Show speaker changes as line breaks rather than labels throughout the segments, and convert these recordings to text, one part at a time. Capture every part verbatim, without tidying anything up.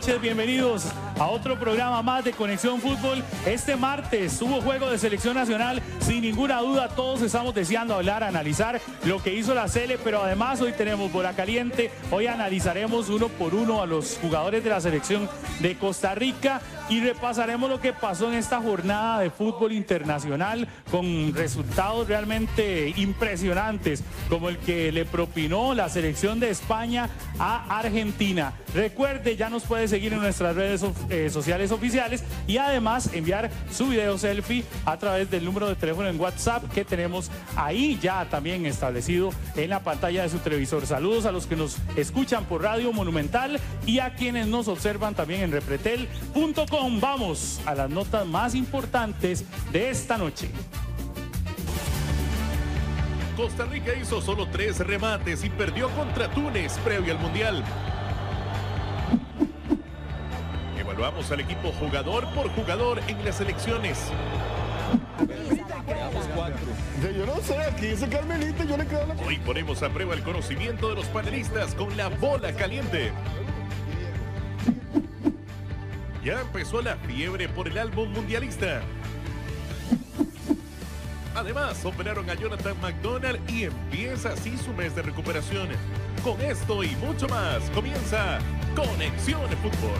noches, bienvenidos a otro programa más de Conexión Fútbol. Este martes hubo juego de selección nacional, sin ninguna duda todos estamos deseando hablar, analizar lo que hizo la Sele, pero además hoy tenemos bola caliente, hoy analizaremos uno por uno a los jugadores de la selección de Costa Rica y repasaremos lo que pasó en esta jornada de fútbol internacional con resultados realmente impresionantes, como el que le propinó la selección de España a Argentina. Recuerde, ya nos puede seguir en nuestras redes eh, sociales oficiales y además enviar su video selfie a través del número de teléfono en WhatsApp que tenemos ahí ya también establecido en la pantalla de su televisor. Saludos a los que nos escuchan por Radio Monumental y a quienes nos observan también en repretel punto com. Vamos a las notas más importantes de esta noche.
Costa Rica hizo solo tres remates y perdió contra Túnez previo al Mundial. Evaluamos al equipo jugador por jugador en las elecciones.
Yo no sé, aquí dice Carmelita, yo le quedo la...
Hoy ponemos a prueba el conocimiento de los panelistas con la bola caliente. Ya empezó la fiebre por el álbum mundialista. Además, operaron a Jonathan McDonald y empieza así su mes de recuperación. Con esto y mucho más, comienza Conexión Fútbol.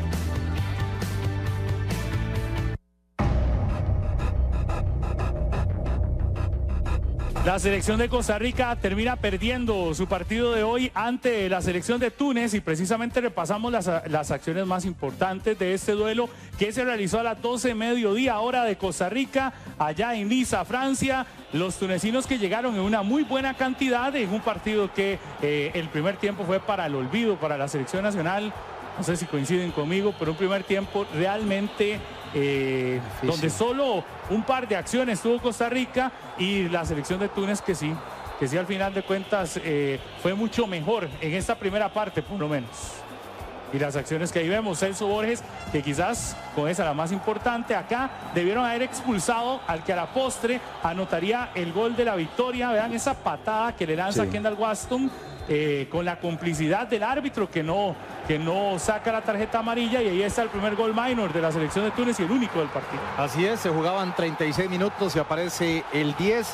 La selección de Costa Rica termina perdiendo su partido de hoy ante la selección de Túnez y precisamente repasamos las, las acciones más importantes de este duelo que se realizó a las doce mediodía hora de Costa Rica, allá en Niza, Francia. Los tunecinos que llegaron en una muy buena cantidad en un partido que eh, el primer tiempo fue para el olvido, para la selección nacional. No sé si coinciden conmigo, pero un primer tiempo realmente eh, donde solo un par de acciones tuvo Costa Rica y la selección de Túnez que sí, que sí al final de cuentas eh, fue mucho mejor en esta primera parte por lo menos. Y las acciones que ahí vemos, Celso Borges, que quizás con esa la más importante, acá debieron haber expulsado al que a la postre anotaría el gol de la victoria. Vean esa patada que le lanza sí. Kendall Waston. Eh, con la complicidad del árbitro que no, que no saca la tarjeta amarilla y ahí está el primer gol minor de la selección de Túnez y el único del partido.
Así es, se jugaban treinta y seis minutos y aparece el diez,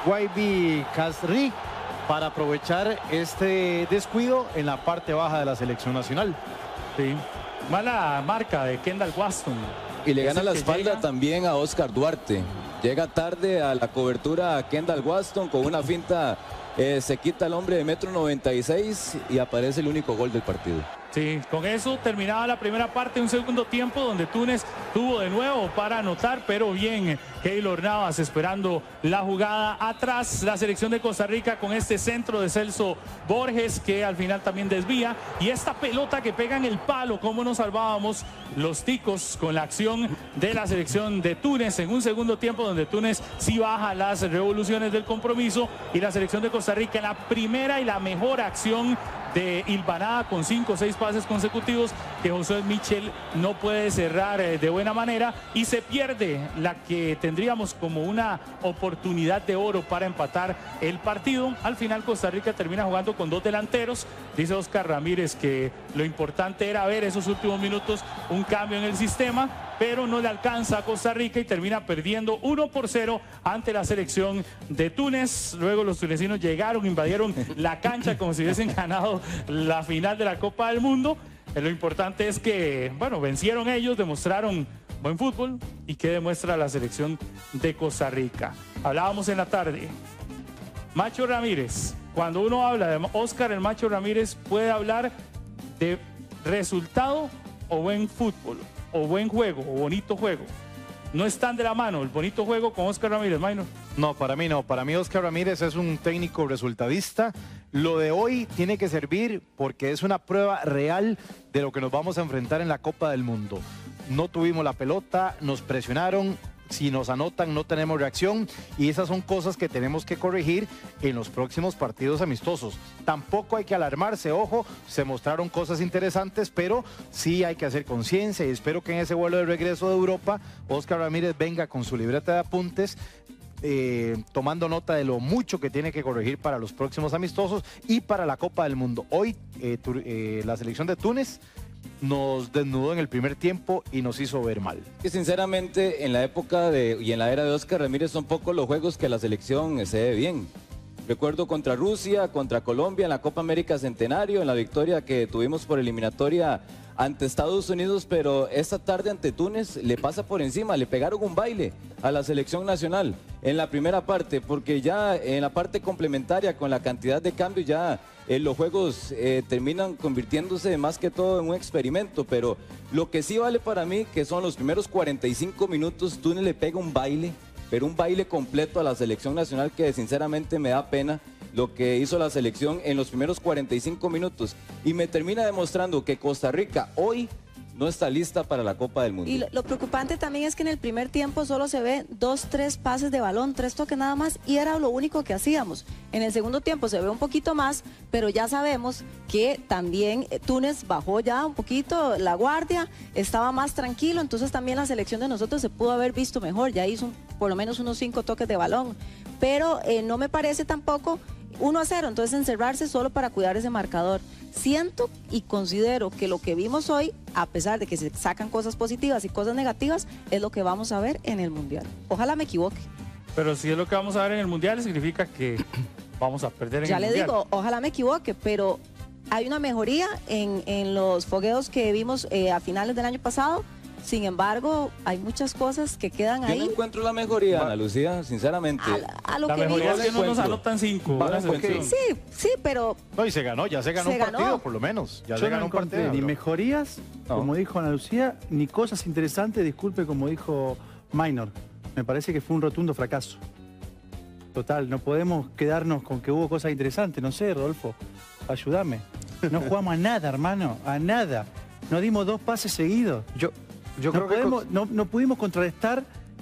Waibi Kasri, para aprovechar este descuido en la parte baja de la selección nacional.
Sí, mala marca de Kendall Waston.
Y le gana la espalda
llega...
también a Oscar Duarte. Llega tarde a la cobertura a Kendall Waston con una finta. Eh, se quita el hombre de metro noventa y seis y aparece el único gol del partido.
Sí, con eso terminaba la primera parte, un segundo tiempo donde Túnez tuvo de nuevo para anotar, pero bien, Keylor Navas esperando la jugada atrás, la selección de Costa Rica con este centro de Celso Borges que al final también desvía y esta pelota que pega en el palo, cómo nos salvábamos los ticos con la acción de la selección de Túnez en un segundo tiempo donde Túnez sí baja las revoluciones del compromiso y la selección de Costa Rica en la primera y la mejor acción de hilvanada con cinco o seis pases consecutivos que Josué Michel no puede cerrar eh, de buena manera y se pierde la que tendríamos como una oportunidad de oro para empatar el partido. Al final Costa Rica termina jugando con dos delanteros. Dice Oscar Ramírez que lo importante era ver esos últimos minutos un cambio en el sistema, pero no le alcanza a Costa Rica y termina perdiendo uno por cero ante la selección de Túnez. Luego los tunecinos llegaron, invadieron la cancha como si hubiesen ganado la final de la Copa del Mundo. Lo importante es que, bueno, vencieron ellos, demostraron buen fútbol y que demuestra la selección de Costa Rica. Hablábamos en la tarde. Macho Ramírez, cuando uno habla de Oscar el Macho Ramírez, puede hablar de resultado o buen fútbol, o buen juego, o bonito juego. No están de la mano el bonito juego con Oscar Ramírez, Maynor.
No, para mí no. Para mí Oscar Ramírez es un técnico resultadista. Lo de hoy tiene que servir porque es una prueba real de lo que nos vamos a enfrentar en la Copa del Mundo. No tuvimos la pelota, nos presionaron. Si nos anotan no tenemos reacción y esas son cosas que tenemos que corregir en los próximos partidos amistosos. Tampoco hay que alarmarse, ojo, se mostraron cosas interesantes, pero sí hay que hacer conciencia y espero que en ese vuelo de regreso de Europa, Oscar Ramírez venga con su libreta de apuntes, eh, tomando nota de lo mucho que tiene que corregir para los próximos amistosos y para la Copa del Mundo. Hoy eh, tu, eh, la selección de Túnez nos desnudó en el primer tiempo y nos hizo ver mal.
Que sinceramente en la época de, y en la era de Óscar Ramírez son pocos los juegos que la selección se ve bien. Recuerdo contra Rusia, contra Colombia en la Copa América Centenario, en la victoria que tuvimos por eliminatoria ante Estados Unidos, pero esta tarde ante Túnez le pasa por encima, le pegaron un baile a la selección nacional en la primera parte, porque ya en la parte complementaria con la cantidad de cambios ya eh, los juegos eh, terminan convirtiéndose más que todo en un experimento, pero lo que sí vale para mí que son los primeros cuarenta y cinco minutos, Túnez le pega un baile, pero un baile completo a la selección nacional que sinceramente me da pena lo que hizo la selección en los primeros cuarenta y cinco minutos y me termina demostrando que Costa Rica hoy no está lista para la Copa del Mundo.
Y lo, lo preocupante también es que en el primer tiempo solo se ve dos, tres pases de balón, tres toques nada más y era lo único que hacíamos. En el segundo tiempo se ve un poquito más, pero ya sabemos que también Túnez bajó ya un poquito la guardia, estaba más tranquilo, entonces también la selección de nosotros se pudo haber visto mejor, ya hizo un, por lo menos unos cinco toques de balón, pero eh, no me parece tampoco uno a cero, entonces encerrarse solo para cuidar ese marcador. Siento y considero que lo que vimos hoy, a pesar de que se sacan cosas positivas y cosas negativas, es lo que vamos a ver en el Mundial. Ojalá me equivoque.
Pero si es lo que vamos a ver en el Mundial, significa que vamos a perder en
ya
el
le
Mundial.
digo, ojalá me equivoque, pero hay una mejoría en, en los fogueos que vimos eh, a finales del año pasado. Sin embargo, hay muchas cosas que quedan
Yo
ahí.
no encuentro la mejoría, Ana Lucía, sinceramente.
A, la- a lo
La
que
mejoría
vimos.
es que no nos anotan cinco.
Va,
la
porque-
selección.
Sí, sí, pero
No, y se ganó, ya se ganó
Se
un
ganó.
partido por lo menos. Ya
Yo
se
no
ganó un
encontré
partido.
ni
bro.
mejorías,
No.
como dijo Ana Lucía, ni cosas interesantes, disculpe, como dijo Minor. Me parece que fue un rotundo fracaso. Total, no podemos quedarnos con que hubo cosas interesantes. No sé, Rodolfo, ayúdame. No jugamos a nada, hermano, a nada. No dimos dos pases seguidos.
Yo, yo
no,
creo que
podemos-
con-
no, no pudimos contrarrestar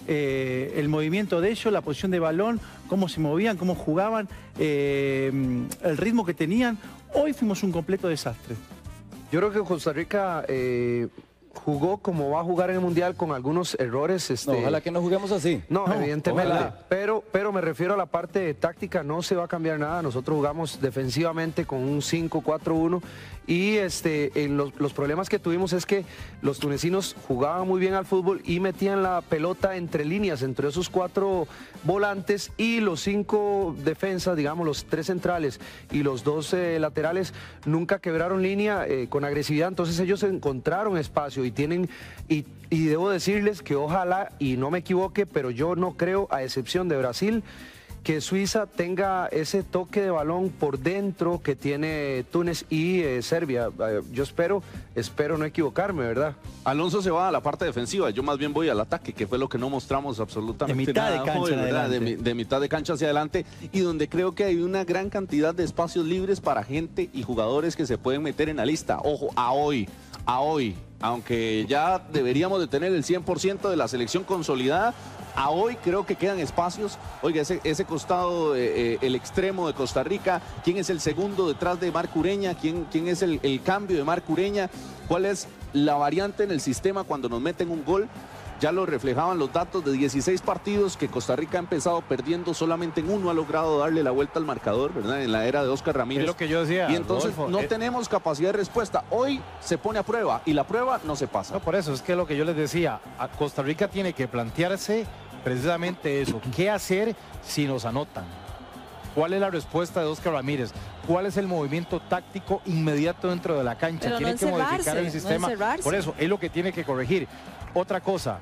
eh, el movimiento de ellos, la posición de balón, cómo se movían, cómo jugaban, eh, el ritmo que tenían. Hoy fuimos un completo desastre.
yo creo que Costa Rica eh, jugó como va a jugar en el Mundial con algunos errores. Este,
No, ojalá que no juguemos así.
No,
No,
evidentemente,
ojalá.
pero, pero me refiero a la parte táctica, no se va a cambiar nada. Nosotros jugamos defensivamente con un cinco cuatro uno y este, en los, los problemas que tuvimos es que los tunecinos jugaban muy bien al fútbol y metían la pelota entre líneas, entre esos cuatro volantes y los cinco defensas, digamos los tres centrales y los dos eh, laterales, nunca quebraron línea eh, con agresividad, entonces ellos encontraron espacio y tienen, y, y debo decirles que ojalá, y no me equivoque, pero yo no creo, a excepción de Brasil, que Suiza tenga ese toque de balón por dentro que tiene Túnez y eh, Serbia. Eh, yo espero, espero no equivocarme, ¿verdad?
Alonso se va a la parte defensiva, yo más bien voy al ataque, que fue lo que no mostramos absolutamente
De mitad de
nada
cancha
hoy,
en
¿verdad? De,
adelante.
mi- de mitad de cancha hacia adelante, y donde creo que hay una gran cantidad de espacios libres para gente y jugadores que se pueden meter en la lista. Ojo, a hoy, a hoy, aunque ya deberíamos de tener el cien por ciento de la selección consolidada, a hoy creo que quedan espacios. Oiga, ese, ese costado, eh, eh, el extremo de Costa Rica, ¿quién es el segundo detrás de Marc Ureña? ¿Quién, quién es el, el cambio de Marc Ureña? ¿Cuál es la variante en el sistema cuando nos meten un gol? Ya lo reflejaban los datos de dieciséis partidos que Costa Rica ha empezado perdiendo, solamente en uno ha logrado darle la vuelta al marcador, ¿verdad? En la era de Óscar Ramírez.
Es lo que yo decía,
Y entonces
Rodolfo,
no
eh,
tenemos capacidad de respuesta. Hoy se pone a prueba y la prueba no se pasa.
No, por eso, es que lo que yo les decía, a Costa Rica tiene que plantearse precisamente eso, ¿qué hacer si nos anotan? ¿Cuál es la respuesta de Óscar Ramírez? ¿Cuál es el movimiento táctico inmediato dentro de la cancha?
Pero
tiene
no
que modificar
encerrarse,
el
no
sistema.
encerrarse.
Por eso, es lo que tiene que corregir. Otra cosa,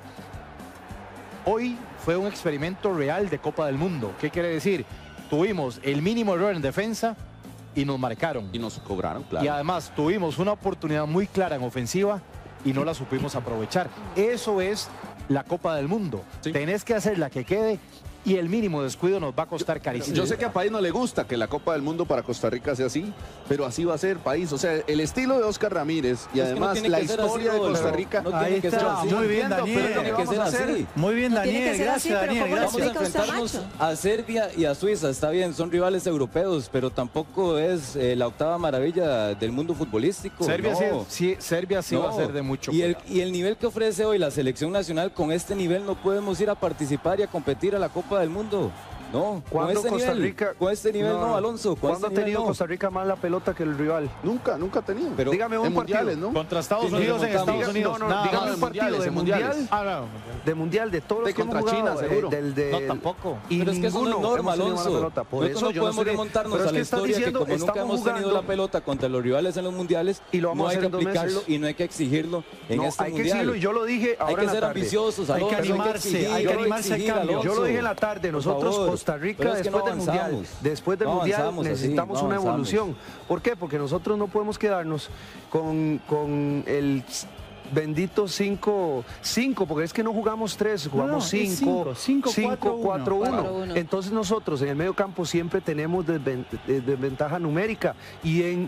hoy fue un experimento real de Copa del Mundo. ¿Qué quiere decir? Tuvimos el mínimo error en defensa y nos marcaron.
Y nos cobraron, claro.
Y además tuvimos una oportunidad muy clara en ofensiva y no la supimos aprovechar. Eso es la Copa del Mundo.
Sí.
Tenés que hacer la que quede y el mínimo descuido nos va a costar carísimo.
Yo sé que a país no le gusta que la Copa del Mundo para Costa Rica sea así, pero así va a ser país. O sea, el estilo de Óscar Ramírez y
Es que no
además
tiene
la
que ser
historia
así,
de Costa
Rodolfo.
Rica.
No tiene
Ahí
que ser
está,
así.
muy bien,
Entiendo, pero
Daniel.
es lo que
Tiene que
vamos
ser
a hacer.
así.
Muy bien,
No tiene que
Daniel,
ser así,
gracias,
pero
Daniel,
¿cómo lo
gracias.
explica usted,
Enfrentarnos
Macho?
a Serbia y a Suiza, está bien, son rivales europeos, pero tampoco es eh, la octava maravilla del mundo futbolístico.
Serbia,
no.
sí, sí- Serbia sí va a
No.
ser de mucho
y el,
cuidado.
y el nivel que ofrece hoy la selección nacional, con este nivel no podemos ir a participar y a competir a la Copa del Mundo. No, con
¿Cuándo
este
Costa
nivel,
Rica,
con este nivel no, Alonso. Con
¿Cuándo
este
ha tenido
nivel no.
Costa Rica más la pelota que el rival?
Nunca, nunca ha tenido.
Pero
dígame un
en
partido.
mundiales, ¿no?
Contra Estados
Sí,
Unidos
sí,
en Estados
diga-
Unidos.
No, no,
Nada
dígame
más.
un partido
mundiales,
de
en
mundial.
mundiales.
Ah, no.
De mundial, de todos los
De
que hemos
contra
jugado,
China,
eh,
seguro.
del de-
No, tampoco.
Y
Pero es que eso no es
ninguno
norma,
hemos tenido mala
Alonso.
pelota. Por
Nosotros
eso
no
yo
podemos
sé qué-
remontarnos
pero es
a la
que estás
historia
diciendo,
que como nunca
estamos
hemos tenido
jugando-
la pelota contra los rivales en los mundiales,
Y lo vamos
no
a
hay
hacer
que
en dos
aplicarlo
meses.
y no hay que exigirlo en
No,
este
hay que
mundial.
decirlo, y yo lo dije ahora
Hay
en
que
la
ser
tarde.
ambiciosos,
Hay que
Alonso,
animarse,
exigir,
hay que
hay que
animarse al
exigir,
cambio.
Alonso.
Yo lo dije en la tarde,
Por
nosotros
favor.
Costa Rica
Pero es que
después
no
del mundial,
avanzamos.
después del
No
mundial
avanzamos así,
necesitamos
no
una
avanzamos.
evolución. ¿Por qué? Porque nosotros no podemos quedarnos con, con el bendito cinco cinco, porque es que no jugamos tres, jugamos
No, no, es
cinco,
cinco, cinco, cuatro, uno.
cuatro,
Cuatro,
uno.
uno.
Entonces nosotros en el medio campo siempre tenemos desven- eh, desventaja numérica y en,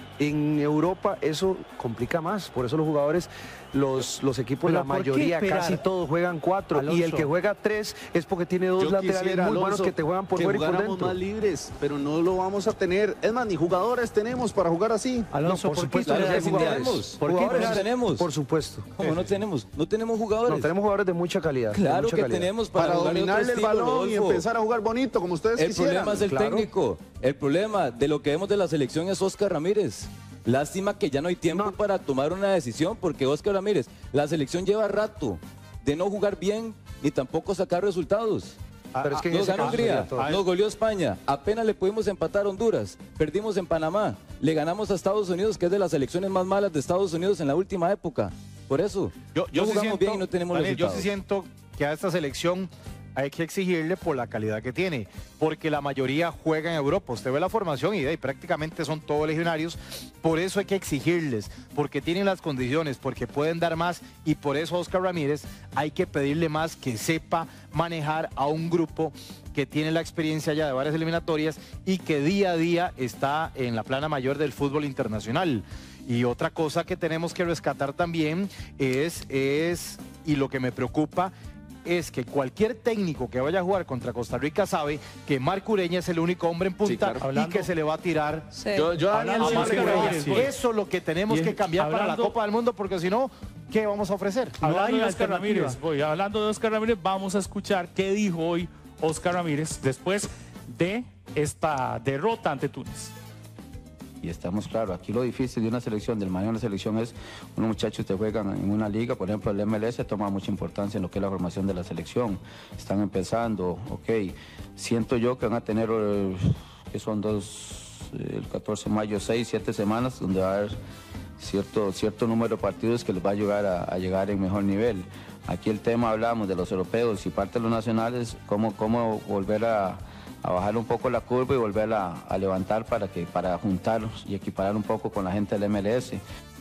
en Europa eso complica más. Por eso los jugadores, los, los equipos,
Pero
la
¿por qué
mayoría,
esperar?
casi todos juegan cuatro. Y el
Alonso.
que juega tres es porque tiene dos
Yo
laterales
quisiera,
muy buenos
Alonso,
que te juegan por
que
fuera y por
jugáramos
dentro.
más libres, pero no lo vamos a tener. Es más, ni jugadores tenemos para jugar así.
Alonso,
No, por
¿por qué
supuesto,
Claro
esperar
que sí
jugadores.
tenemos.
¿Por qué
Jugadores
esperar?
tenemos.
Por supuesto.
¿Cómo no tenemos? No tenemos jugadores.
No, tenemos jugadores de mucha calidad. de
Claro
mucha
que
calidad.
tenemos para,
Para
jugar de otro
dominarle el
estilo,
balón y
Rodolfo.
empezar a jugar bonito, como ustedes
El
quisieran.
problema es el
claro.
técnico. El problema de lo que vemos de la selección es Oscar Ramírez. Lástima que ya no hay tiempo
No.
para tomar una decisión, porque Oscar Ramírez, la selección lleva rato de no jugar bien ni tampoco sacar resultados.
Pero es que en
Nos
ese
ganó
caso
Hungría,
sería todo.
nos goleó España, apenas le pudimos empatar a Honduras, perdimos en Panamá, le ganamos a Estados Unidos, que es de las selecciones más malas de Estados Unidos en la última época. Por eso,
Yo, yo
no
sí
jugamos
siento,
bien y no tenemos
Daniel, yo
resultados.
sí siento que a esta selección hay que exigirle por la calidad que tiene, porque la mayoría juega en Europa. Usted ve la formación y, y prácticamente son todos legionarios, por eso hay que exigirles, porque tienen las condiciones, porque pueden dar más, y por eso a Oscar Ramírez hay que pedirle más, que sepa manejar a un grupo que tiene la experiencia ya de varias eliminatorias y que día a día está en la plana mayor del fútbol internacional. Y otra cosa que tenemos que rescatar también es, es y lo que me preocupa, es que cualquier técnico que vaya a jugar contra Costa Rica sabe que Marco Ureña es el único hombre en punta
Sí, claro.
y
Hablando-
que se le va a tirar.
Sí.
Yo, yo a Daniel
Hablando
sí
de
le
Marco
creo.
Ureña,
Sí. Eso es lo que tenemos
Y
que cambiar para la
hablando-
Copa del Mundo, porque si no, ¿qué vamos a ofrecer?
No
Hablando
hay
de Oscar
alternativa.
Ramírez, voy, hablando de Oscar Ramírez, vamos a escuchar qué dijo hoy Oscar Ramírez después de esta derrota ante Túnez.
Y estamos claros, aquí lo difícil de una selección, del manejo de una selección es, unos muchachos que juegan en una liga, por ejemplo el M L S toma mucha importancia en lo que es la formación de la selección, están empezando, ok, siento yo que van a tener, eh, que son dos, eh, el catorce de mayo, seis, siete semanas, donde va a haber cierto, cierto número de partidos que les va a ayudar a, a llegar en mejor nivel. Aquí el tema, hablamos de los europeos y parte de los nacionales, cómo, cómo volver a a bajar un poco la curva y volver a, a levantar para, que, para juntarlos y equiparar un poco con la gente del M L S.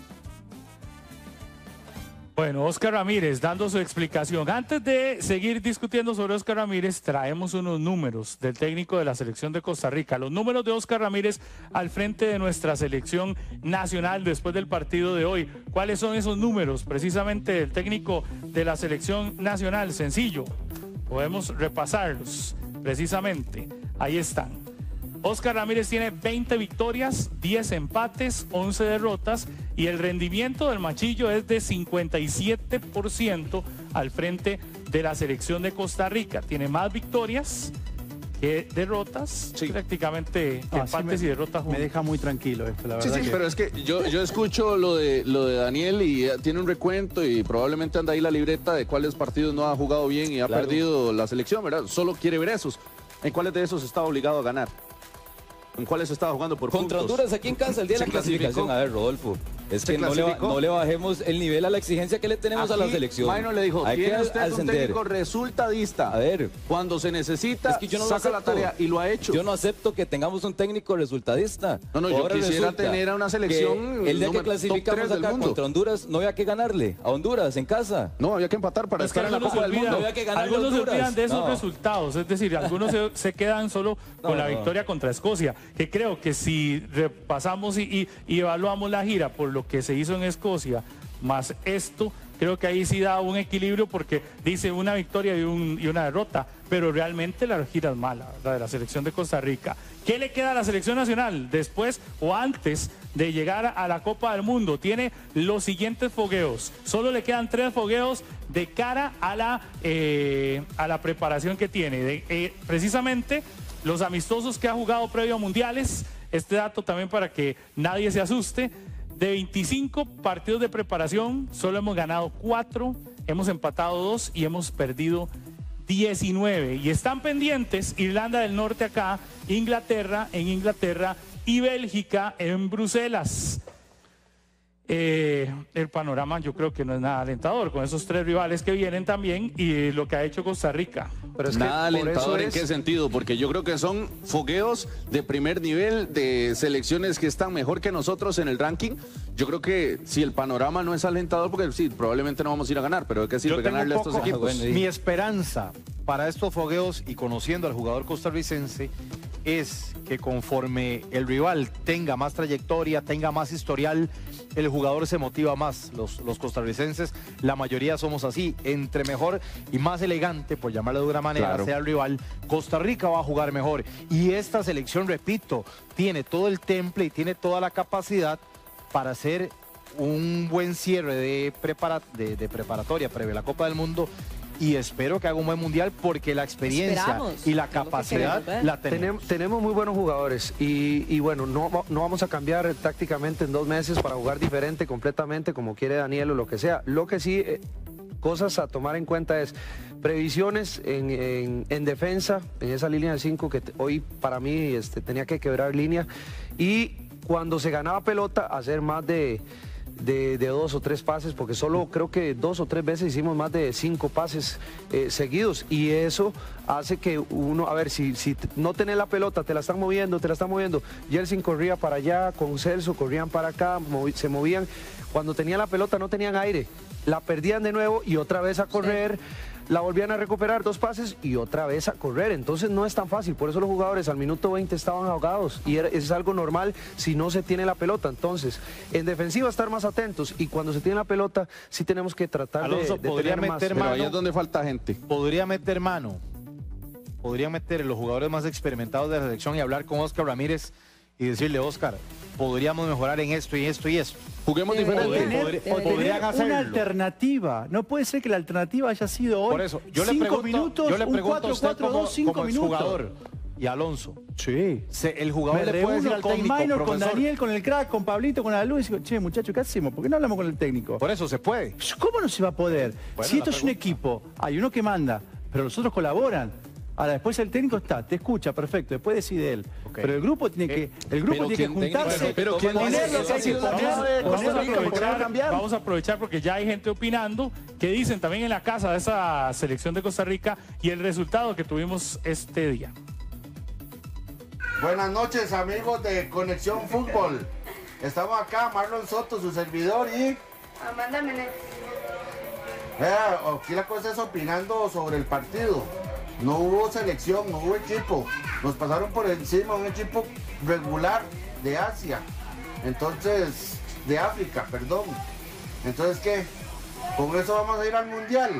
Bueno, Oscar Ramírez dando su explicación. Antes de seguir discutiendo sobre Oscar Ramírez, traemos unos números del técnico de la selección de Costa Rica. Los números de Oscar Ramírez al frente de nuestra selección nacional después del partido de hoy. ¿Cuáles son esos números precisamente del técnico de la selección nacional? Sencillo, podemos repasarlos precisamente. Ahí están. Oscar Ramírez tiene veinte victorias, diez empates, once derrotas y el rendimiento del Machillo es de cincuenta y siete por ciento al frente de la selección de Costa Rica. Tiene más victorias que derrotas,
Sí.
prácticamente que
Ah, sí
empates
me-
y derrotas
Me
juntos.
deja muy tranquilo esto, la
Sí,
verdad.
sí,
que-
pero es que yo, yo escucho lo de, lo de Daniel y eh, tiene un recuento y probablemente anda ahí la libreta de cuáles partidos no ha jugado bien y ha
Claro.
perdido la selección, ¿verdad? Solo quiere ver esos. ¿En cuáles de esos está obligado a ganar? ¿En cuáles estaba jugando por
Contra
puntos?
Honduras aquí en casa el día de
Se
la clasificación.
clasificó.
A ver, Rodolfo, es
Se
que no le, ba-
clasificó.
no le bajemos el nivel a la exigencia que le tenemos a la
Aquí,
selección.
Maino le dijo,
Hay que
tiene usted un
ascender.
técnico resultadista.
A ver,
Cuando se necesita,
es que yo no lo
saca la
acepto.
tarea y lo ha hecho.
Yo no acepto que tengamos un técnico resultadista.
No, no, yo
Ahora
quisiera
resulta
tener a una selección
que el día que
número- top
clasificamos
tres del
acá
mundo.
contra Honduras no había que ganarle a Honduras en casa.
No, había que empatar para
Es que
estar en la
algunos
Copa
se
del Mundo.
olvidan,
Había que ganarle a
algunos se
Honduras.
olvidan de esos
No.
resultados, es decir, algunos se, se quedan solo con
No,
la
no.
victoria contra Escocia, que creo que si repasamos y, y- y evaluamos la gira por lo que se hizo en Escocia, más esto, creo creo que ahí sí da un equilibrio porque dice una victoria y, un, y una derrota, pero realmente la gira es mala, la de la selección de Costa Rica. ¿Qué le queda a la selección nacional después o antes de llegar a la Copa del Mundo? Tiene los siguientes fogueos. Solo le quedan tres fogueos de cara a la, eh, a la preparación que tiene. De, eh, precisamente los amistosos que ha jugado previo a mundiales. Este dato también para que nadie se asuste. De veinticinco partidos de preparación, solo hemos ganado cuatro, hemos empatado dos y hemos perdido diecinueve. Y están pendientes Irlanda del Norte acá, Inglaterra en Inglaterra y Bélgica en Bruselas. Eh, el panorama yo creo que no es nada alentador con esos tres rivales que vienen también y lo que ha hecho Costa Rica.
Pero es nada que alentador en es... qué sentido, porque yo creo que son fogueos de primer nivel de selecciones que están mejor que nosotros en el ranking. Yo creo que si el panorama no es alentador, porque sí, probablemente no vamos a ir a ganar, pero ¿de qué sirve ganarle a estos equipos?
Bueno, y... Mi esperanza para estos fogueos y conociendo al jugador costarricense es que conforme el rival tenga más trayectoria, tenga más historial, el jugador se motiva más. Los, los costarricenses, la mayoría somos así. Entre mejor y más elegante, por llamarlo de una manera, claro, sea el rival, Costa Rica va a jugar mejor. Y esta selección, repito, tiene todo el temple y tiene toda la capacidad para hacer un buen cierre de, prepara, de, de preparatoria previa a la Copa del Mundo. Y espero que haga un buen mundial porque la experiencia Esperamos. y la capacidad la tenemos.
tenemos. Tenemos muy buenos jugadores y, y bueno, no, no vamos a cambiar tácticamente en dos meses para jugar diferente completamente como quiere Daniel o lo que sea. Lo que sí, eh, cosas a tomar en cuenta es previsiones en, en, en defensa, en esa línea de cinco que hoy para mí este, tenía que quebrar línea, y cuando se ganaba pelota hacer más de... De, de dos o tres pases, porque solo creo que dos o tres veces hicimos más de cinco pases eh, seguidos, y eso hace que uno, a ver, si, si no tenés la pelota, te la están moviendo, te la están moviendo, Jelsin corría para allá, con Celso corrían para acá, movi, se movían, cuando tenían la pelota no tenían aire, la perdían de nuevo y otra vez a correr, sí. La volvían a recuperar, dos pases y otra vez a correr. Entonces no es tan fácil, por eso los jugadores al minuto veinte estaban ahogados y era, es algo normal si no se tiene la pelota. Entonces, en defensiva estar más atentos, y cuando se tiene la pelota sí tenemos que tratar
Alonso,
de, de
podría
tener
meter
más.
mano,
pero ahí es donde falta gente.
Podría meter mano, podría meter los jugadores más experimentados de la selección y hablar con Oscar Ramírez y decirle: Oscar, podríamos mejorar en esto y esto y esto.
Juguemos diferente.
Tener, o tener una alternativa. No puede ser que la alternativa haya sido hoy.
Por eso, yo
cinco
le pregunto,
minutos,
yo le pregunto
un cuatro cuatro dos, cinco
como
minutos.
Jugador. Y Alonso.
Sí.
Se, el jugador
Me
le puede decir al
con
técnico,
Minor,
profesor,
con Daniel, con el crack, con Pablito, con la luz, y digo: che, muchacho, ¿qué hacemos? ¿Por qué no hablamos con el técnico?
Por eso se puede.
¿Cómo no se va a poder?
Bueno,
si esto es un
pregunta.
equipo, hay uno que manda, pero los otros colaboran. Ahora, después el técnico está, te escucha, perfecto, después decide él. Okay. Pero el grupo tiene que, el grupo tiene que juntarse,
bueno, pero ¿quién
poner lo que hay que poner,
Vamos a,
poner
aprovechar, vamos a aprovechar porque ya hay gente opinando que dicen también en la casa de esa selección de Costa Rica y el resultado que tuvimos este día.
Buenas noches, amigos de Conexión Fútbol. Estamos acá, Marlon Soto, su servidor, y
Amanda Meneses.
Vea, aquí la cosa es opinando sobre el partido. No hubo selección, no hubo equipo. Nos pasaron por encima un equipo regular de Asia. Entonces, de África, perdón. Entonces, ¿qué? ¿Con eso vamos a ir al Mundial?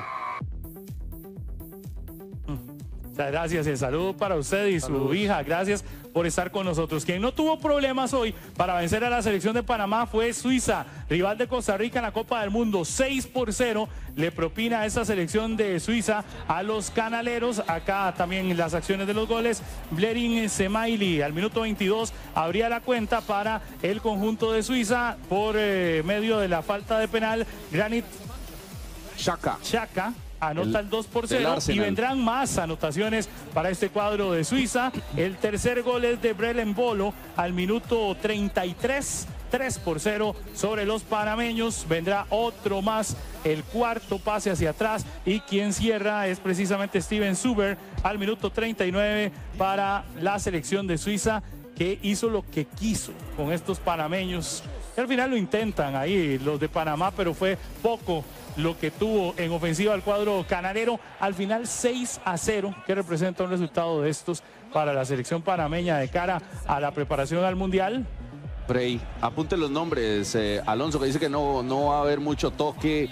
Muchas gracias, el saludo para usted y su
Saludos.
hija. Gracias por estar con nosotros. Quien no tuvo problemas hoy para vencer a la selección de Panamá fue Suiza, rival de Costa Rica en la Copa del Mundo. seis por cero le propina a esta selección de Suiza a los canaleros. Acá también las acciones de los goles. Blerin Semaili al minuto veintidós abría la cuenta para el conjunto de Suiza por eh, medio de la falta de penal. Granit
Xhaka.
Xhaka anota el, el dos por cero y
Arsenal.
vendrán más anotaciones para este cuadro de Suiza. El tercer gol es de Brelen Bolo al minuto treinta y tres, tres por cero sobre los panameños. Vendrá otro más, el cuarto pase hacia atrás, y quien cierra es precisamente Steven Zuber al minuto treinta y nueve para la selección de Suiza, que hizo lo que quiso con estos panameños. Y al final lo intentan ahí los de Panamá, pero fue poco lo que tuvo en ofensiva el cuadro canalero. Al final seis a cero, que representa un resultado de estos para la selección panameña de cara a la preparación al Mundial.
Frey, apunte los nombres, eh, Alonso, que dice que no, no va a haber mucho toque,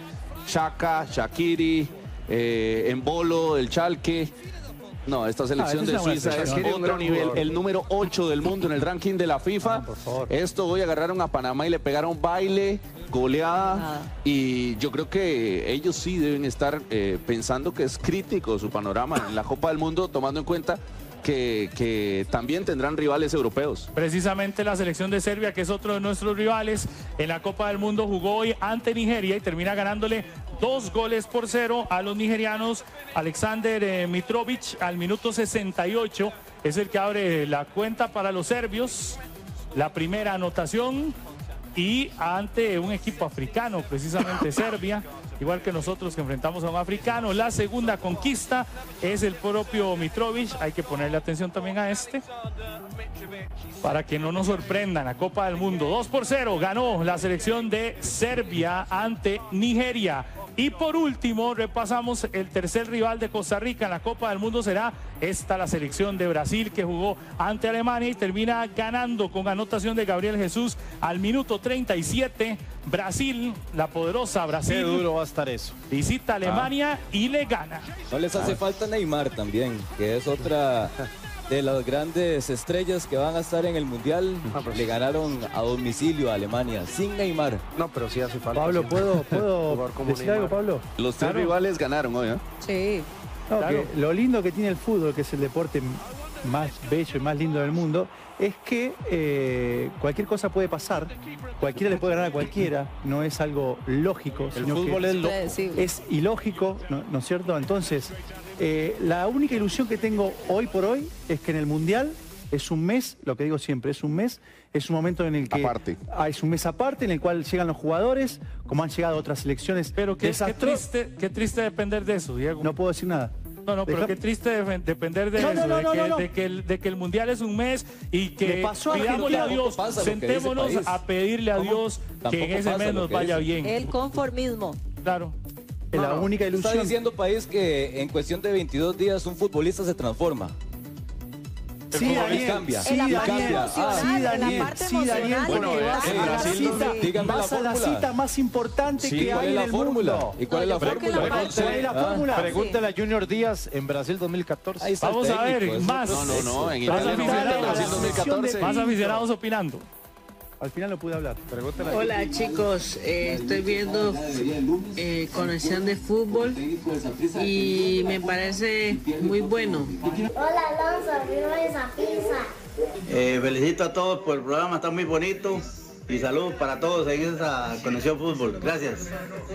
Shaka, Shaqiri, eh, Embolo, el Chalque. No, esta selección
Ah,
de
esa es una
Suiza es
selección.
otro
gran
nivel.
jugador.
El número ocho del mundo en el ranking de la FIFA.
No, por favor.
Esto hoy agarraron a Panamá y le pegaron baile, goleada.
Nada.
Y yo creo que ellos sí deben estar eh, pensando que es crítico su panorama en la Copa del Mundo, tomando en cuenta que, que también tendrán rivales europeos.
Precisamente la selección de Serbia, que es otro de nuestros rivales en la Copa del Mundo, jugó hoy ante Nigeria y termina ganándole dos goles por cero a los nigerianos. Alexander eh, Mitrovic al minuto sesenta y ocho es el que abre la cuenta para los serbios. La primera anotación y ante un equipo africano, precisamente Serbia, igual que nosotros que enfrentamos a un africano. La segunda conquista es el propio Mitrovic. Hay que ponerle atención también a este para que no nos sorprendan. La Copa del Mundo dos por cero ganó la selección de Serbia ante Nigeria. Y por último repasamos el tercer rival de Costa Rica en la Copa del Mundo. Será esta la selección de Brasil, que jugó ante Alemania y termina ganando con anotación de Gabriel Jesús al minuto treinta y siete. Brasil, la poderosa Brasil,
Qué duro va a estar eso.
visita a Alemania y le gana.
No les hace falta Neymar también, que es otra de las grandes estrellas que van a estar en el Mundial. Le ganaron a domicilio a Alemania, sin Neymar.
No, pero sí hace falta.
Pablo,
sí.
¿puedo, ¿puedo
Jugar como
decir
Neymar.
algo, Pablo?
Los tres
Claro.
rivales ganaron hoy, ¿eh?
Sí.
No,
Claro.
que lo lindo que tiene el fútbol, que es el deporte más bello y más lindo del mundo, es que eh, cualquier cosa puede pasar, cualquiera le puede ganar a cualquiera, no es algo lógico,
El
sino
fútbol
que
es loco.
Predecible.
es ilógico, ¿no, ¿no es cierto? Entonces, eh, la única ilusión que tengo hoy por hoy es que en el Mundial es un mes, lo que digo siempre, es un mes, es un momento en el que...
Aparte.
Ah, es un mes aparte en el cual llegan los jugadores, como han llegado otras selecciones.
Pero qué, qué,
desastrosas.
triste, qué triste depender de eso, Diego.
No puedo decir nada.
No, no, pero
Deja-
qué triste defen- depender de
No, no,
eso,
no,
de,
no,
que,
no, no.
de que el, de que el Mundial es un mes y que
Le pasó a
pidámosle a
Argentina.
Dios,
Tampoco pasa lo que dice
sentémonos
país.
a pedirle a Dios que
Tampoco
en ese
pasa
mes
lo
nos
que
vaya
dice.
bien.
El conformismo.
Claro.
Es la única
Está
ilusión.
diciendo país que en cuestión de veintidós días un futbolista se transforma.
Sí,
Y
Daniel,
cambia.
sí,
En la
y
parte
Daniel,
cambia.
emocional,
Ah,
sí,
en la
Daniel,
parte
sí, Daniel,
emocional,
porque
Bueno,
vas
eh,
a la
Brasil,
cita,
dígame la
vas a la
fórmula.
cita más importante
Sí,
que
¿cuál
hay
es
en
la
el
fórmula?
mundo.
¿Y cuál
No,
es la
yo creo que
fórmula?
la parte-
¿Cuál es la
Ah,
fórmula?
Pregúntale a Junior Díaz en Brasil dos mil catorce.
Ahí está el
Vamos a ver,
técnico, es
más.
otro
No, no, no, en
Más
Italia no
aficionados.
gana Brasil dos mil catorce.
Más aficionados opinando.
Al final no pude hablar.
Hola chicos, eh, estoy viendo eh, Conexión de Fútbol y me parece muy bueno.
Hola Alonso, viva esa pizza.
Eh, felicito a todos por el programa, está muy bonito. Y saludos para todos en esa Conexión Fútbol. Gracias.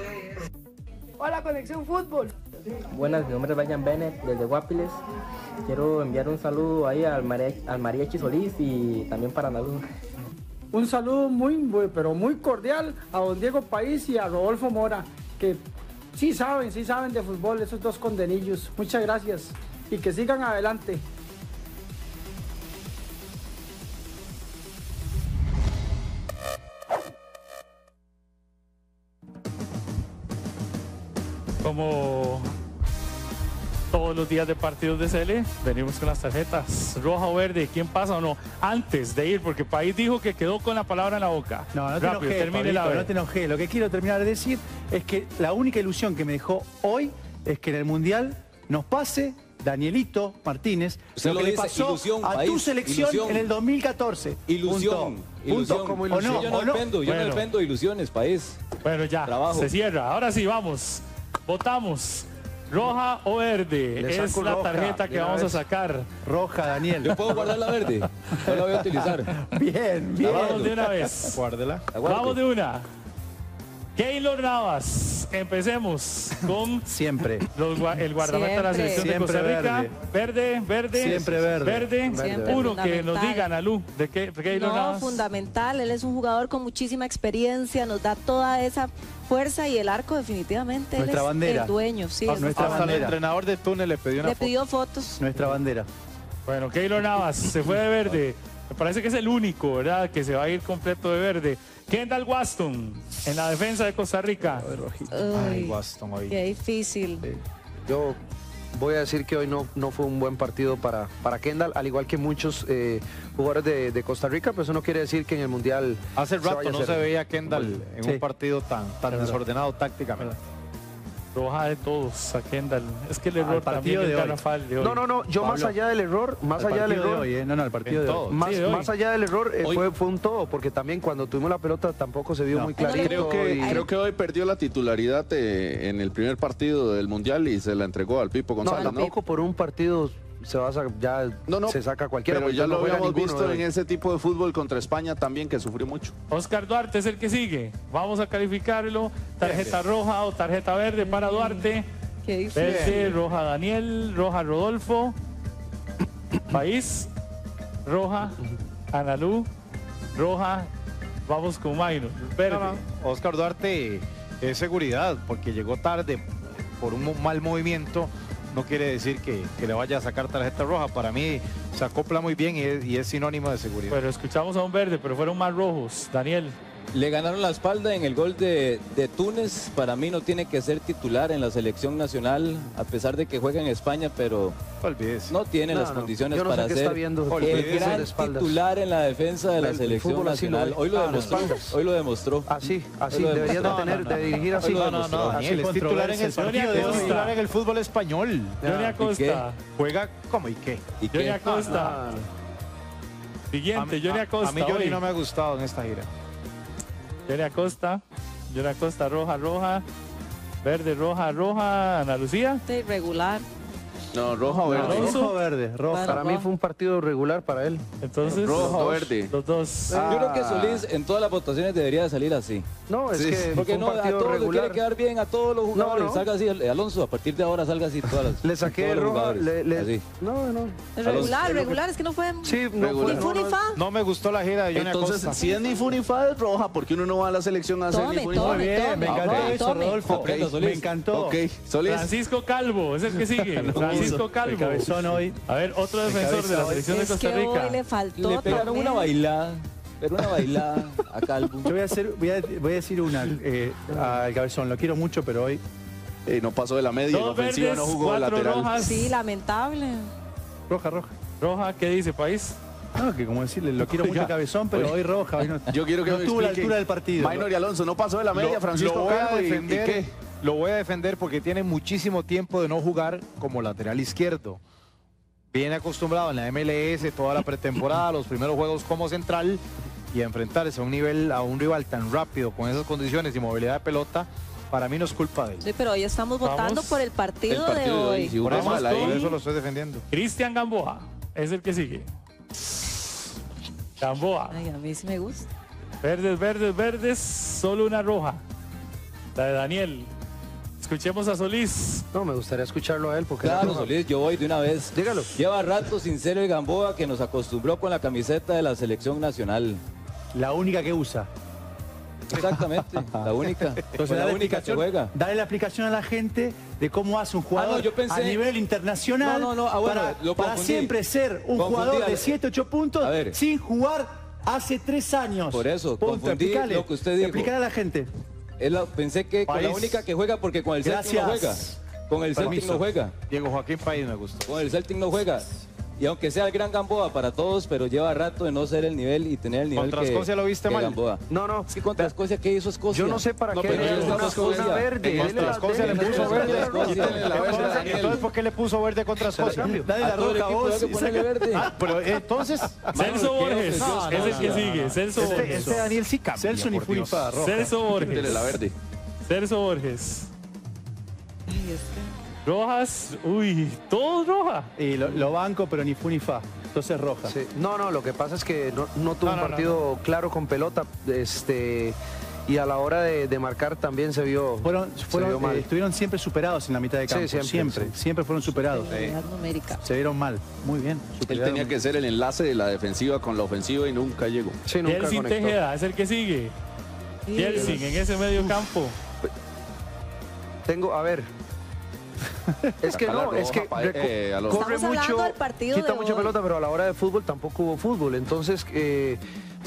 Hola Conexión Fútbol.
Buenas, mi nombre es Brian Bennett desde Guapiles. Quiero enviar un saludo ahí al, Mare- al Mariachi Solís y también para Nalu.
Un saludo muy, muy, pero muy cordial a don Diego País y a Rodolfo Mora, que sí saben, sí saben de fútbol, esos dos condenillos. Muchas gracias y que sigan adelante.
Como todos los días de partidos de C L, venimos con las tarjetas roja o verde. ¿Quién pasa o no? Antes de ir, porque País dijo que quedó con la palabra en la boca.
No, no te
Rápido,
enojé,
termine la
Pablito,
vez.
no te enojé. Lo que quiero terminar de decir es que la única ilusión que me dejó hoy es que en el Mundial nos pase Danielito Martínez
Usted
lo
lo
que le
dice,
pasó
ilusión,
a tu
país,
selección
ilusión.
en el dos mil catorce.
Ilusión,
Punto.
ilusión.
Punto.
Como
¿O
ilusión.
no?
Yo no
¿O no?
dependo, yo no
Bueno.
dependo de ilusiones, país.
Bueno, ya,
Trabajo.
se cierra. Ahora sí, vamos. Votamos. ¿Roja o verde?
Le
Es
saco
la
roja,
tarjeta
de
que
una
vamos a
vez.
sacar.
Roja, Daniel.
Yo puedo guardar la verde. No la voy a utilizar.
Bien, bien.
Vamos de una vez.
Guárdela.
Aguante.
Vamos de una. Keylor Navas. Empecemos con
Siempre.
los gua- el guardameta de la
Siempre.
selección
Siempre
de Costa Rica.
verde.
Verde, verde.
Siempre verde.
Verde.
Siempre
Uno que nos
fundamental.
digan, Alú, de qué de Keylor
No,
Navas.
fundamental. Él es un jugador con muchísima experiencia, nos da toda esa fuerza y el arco definitivamente. Él
Nuestra
es
bandera.
el dueño, sí, es
Nuestra
nuestra
Hasta el
bandera.
entrenador de túnel le pidió una
Le
foto.
pidió fotos.
Nuestra bandera.
Bueno, Keylor Navas se fue de verde. Me parece que es el único, ¿verdad? Que se va a ir completo de verde. Kendall Waston en la defensa de Costa Rica.
Ay,
Uy,
Waston hoy.
qué difícil.
Yo voy a decir que hoy no, no fue un buen partido para, para Kendall, al igual que muchos eh, jugadores de, de Costa Rica, pero eso no quiere decir que en el Mundial
Hace
se
rato
vaya a
no
hacer.
se veía a Kendall en
Sí.
un partido tan, tan
Es verdad.
desordenado tácticamente.
Roja de todos a Kendall. Es que el error
Al partido
también es
de hoy.
garrafal de hoy.
No, no, no, yo más
Pablo.
allá del error, más
Al
allá del
partido de
error,
hoy, ¿eh? No, no, el partido
En
de
todo.
hoy.
más,
Sí, de hoy.
más allá del error eh,
Hoy-
fue, fue un todo, porque también cuando tuvimos la pelota tampoco se vio
No.
muy
Ay, no le-
clarito.
Creo que,
y-
creo que hoy perdió la titularidad eh, en el primer partido del Mundial y se la entregó al Pipo
No,
González, ¿no?
tampoco por un partido se va a sacar, ya
No, no,
se saca cualquiera.
pero
porque
ya
no
lo
juega
habíamos
ninguno
visto
de-
en ese tipo de fútbol contra España también, que sufrió mucho.
Oscar Duarte es el que sigue. Vamos a calificarlo. Tarjeta roja o tarjeta verde para Duarte.
¿Qué dice?
Verde, roja Daniel, roja Rodolfo. País, roja Analú, roja. Vamos con Maino. Verde.
No, no, Oscar Duarte es seguridad, porque llegó tarde por un mo- mal movimiento. No quiere decir que, que le vaya a sacar tarjeta roja. Para mí se acopla muy bien y es, y es sinónimo de seguridad.
Pero escuchamos a un verde, pero fueron más rojos. Daniel.
Le ganaron la espalda en el gol de, de Túnez. Para mí no tiene que ser titular en la selección nacional, a pesar de que juega en España, pero
Olvídese.
no tiene
No,
las
no,
condiciones
yo no sé
para
qué
ser
está viendo,
el
olvídese de
gran
espaldas.
titular en la defensa de la
El- el
selección
fútbol así lo
nacional.
ve.
Hoy lo
Ah, de
demostró.
espaldas.
Hoy lo demostró.
Así, así,
Hoy lo
deberías de,
demostró.
tener,
No, no,
de dirigir
no.
así.
Hoy lo
No, no,
demostró.
no, Daniel,
Así
es titular en el
controversia el
partido,
partido
es
de
titular
hoy.
en el fútbol español.
Johnny
¿Y
Acosta.
qué?
Juega como y qué.
¿Y
Johnny
qué?
Acosta.
Ah,
Siguiente, Johnny Acosta.
a mí Johnny
hoy.
no me ha gustado en esta gira.
Johnny Acosta. Johnny Acosta, roja, roja. Verde, roja, roja. Ana Lucía.
Sí, regular.
No, roja o verde.
Alonso.
Rojo o verde, rojo.
para mí fue un partido regular para él.
Entonces,
Roja
los
o
dos,
verde.
Los dos.
Ah.
Yo creo que Solís en todas las votaciones debería de salir así.
No, es
Sí,
que
Porque
fue un
no, a
partido
todos les quiere
regular.
quedar bien, a todos los jugadores.
No, no.
Salga así, Alonso, a partir de ahora salga así todas las,
Le saqué
todos
el
los
roja,
jugadores.
le, le-
Así.
no, no.
Regular, regular, es que no fue
Sí, no,
Regular.
ni fu ni fa.
No me gustó la gira de Johnny
Entonces,
Acosta.
si es ni fu ni fa, es roja, porque uno no va a la selección a hacer
Tome,
ni fu ni fa.
tome,
Muy bien, me
tome,
encantó
tome,
eso,
tome.
Rodolfo.
Aprenda, Solís.
Me encantó.
Ok, Solís.
Francisco Calvo es el que sigue. Francisco
El
Calvo.
cabezón hoy.
A ver, otro defensor de la
cabeza.
selección de
Es
Costa
que hoy
Rica.
le faltó
Le pegaron
también.
una bailada, pero una bailada a Calvo.
Yo voy a, hacer, voy a, voy a decir una eh, al cabezón. Lo quiero mucho, pero hoy
Eh, no pasó de la media, en
Dos
ofensiva
verdes,
no jugó de
cuatro
lateral.
rojas.
Sí, lamentable.
roja, roja.
Roja, ¿qué dice, país?
No, que como decirle, lo quiero mucho
Oiga,
cabezón, pero
oiga.
hoy roja. Hoy no,
Yo quiero que
no
me
tuvo la
explique.
altura del partido.
Minor y Alonso, no pasó de la media,
Lo-
Francisco
lo voy a
Calvo, ¿y- y
defender,
qué?
lo voy a defender porque tiene muchísimo tiempo de no jugar como lateral izquierdo. Viene acostumbrado en la M L S toda la pretemporada, los primeros juegos como central y a enfrentarse a un nivel, a un rival tan rápido con esas condiciones y movilidad de pelota, para mí no es culpa de él.
Sí, pero hoy estamos votando
Vamos.
por el partido,
El partido
de
de
hoy.
hoy, sí,
Por
una
eso,
mala
por
ahí.
eso lo estoy defendiendo.
Cristian Gamboa es el que sigue. Gamboa.
Ay, a mí sí me gusta.
Verdes, verdes, verdes. Solo una roja. La de Daniel. Escuchemos a Solís.
No, me gustaría escucharlo a él porque
Claro,
roja.
Solís, yo voy de una vez.
Dígalo.
Lleva rato sincero y Gamboa que nos acostumbró con la camiseta de la selección nacional.
La única que usa.
Exactamente, la única.
Entonces,
Fue la
dale,
única que
explicación,
juega.
dale la explicación a la gente de cómo hace un jugador
Ah, no, yo pensé-
a nivel internacional
No, no, no, ah, bueno,
para,
lo
para
confundí.
siempre ser un
Confundí
jugador
al-
de siete, ocho puntos
A ver.
sin jugar hace tres años.
Por eso,
Punto,
confundí
explicale,
lo que usted dijo.
Explícale a la gente.
Es la- pensé que con la
País.
única que juega porque con el Celtic no juega.
Gracias.
Con el Celtic
Permiso.
no juega.
Diego Joaquín País me gustó.
Con el Celtic no juega. Y aunque sea el gran Gamboa para todos, pero lleva rato de no ser el nivel y tener el nivel
¿Contra
que,
Escocia lo viste
que
mal?
Gamboa.
No, no.
Es que contra Escocia, ¿qué hizo Escocia?
Yo no sé para
No,
qué
pero
le
es
dio
una
una
Escocia.
zona verde.
En
Dele
contra
la-
Escocia le
dele la-
puso
dele la
verde.
roja.
Quítale la verde,
Entonces,
Daniel.
entonces, ¿por qué le puso verde contra Escocia?
Dale
A
la
todo el
roja a
equipo
vos.
hay que
y
ponerle
saca-
verde.
Ah, pero eh, entonces,
Celso
qué
Borges
ofensivo.
es el que sigue. Celso
este,
Borges.
este Daniel sí cambia.
Celso ni
por
fu ni
Dios.
fa, roja.
Celso
Dele la
Borges.
verde.
Celso Borges.
Ay, es que-
Rojas. Uy, todos roja.
Y lo, lo banco, pero ni fu ni fa. Entonces roja.
Sí. No, no, lo que pasa es que no, no tuvo
No, no,
un partido claro con pelota. Este, y a la hora de, de marcar también se vio,
Fueron,
se
fueron,
vio mal.
eh, estuvieron siempre superados en la mitad de
Sí,
campo.
siempre,
siempre,
sí.
siempre fueron superados.
Superioridad numérica.
Se vieron mal. Muy bien.
Él
superioridad
tenía que ser el enlace de la defensiva con la ofensiva y nunca llegó.
Sí, nunca
Yeltsin
conectó.
Tejeda es el que sigue.
Sí.
Yeltsin en ese medio campo.
Tengo, a ver. Es que
Saca la
no, es que
roja, pa-
reco-
eh, Alonso.
corre
Estamos hablando
mucho,
del partido
quita
de
mucha
hoy.
pelota, pero a la hora de fútbol tampoco hubo fútbol. Entonces, eh,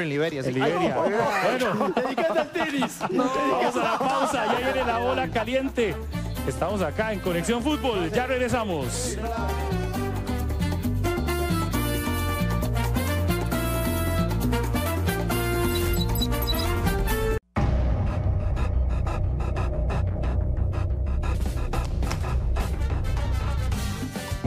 en Liberia.
En Liberia. Bueno,
Dedicate al tenis.
vamos a la pausa, ya viene la bola caliente. Estamos acá en Conexión Fútbol, ya regresamos.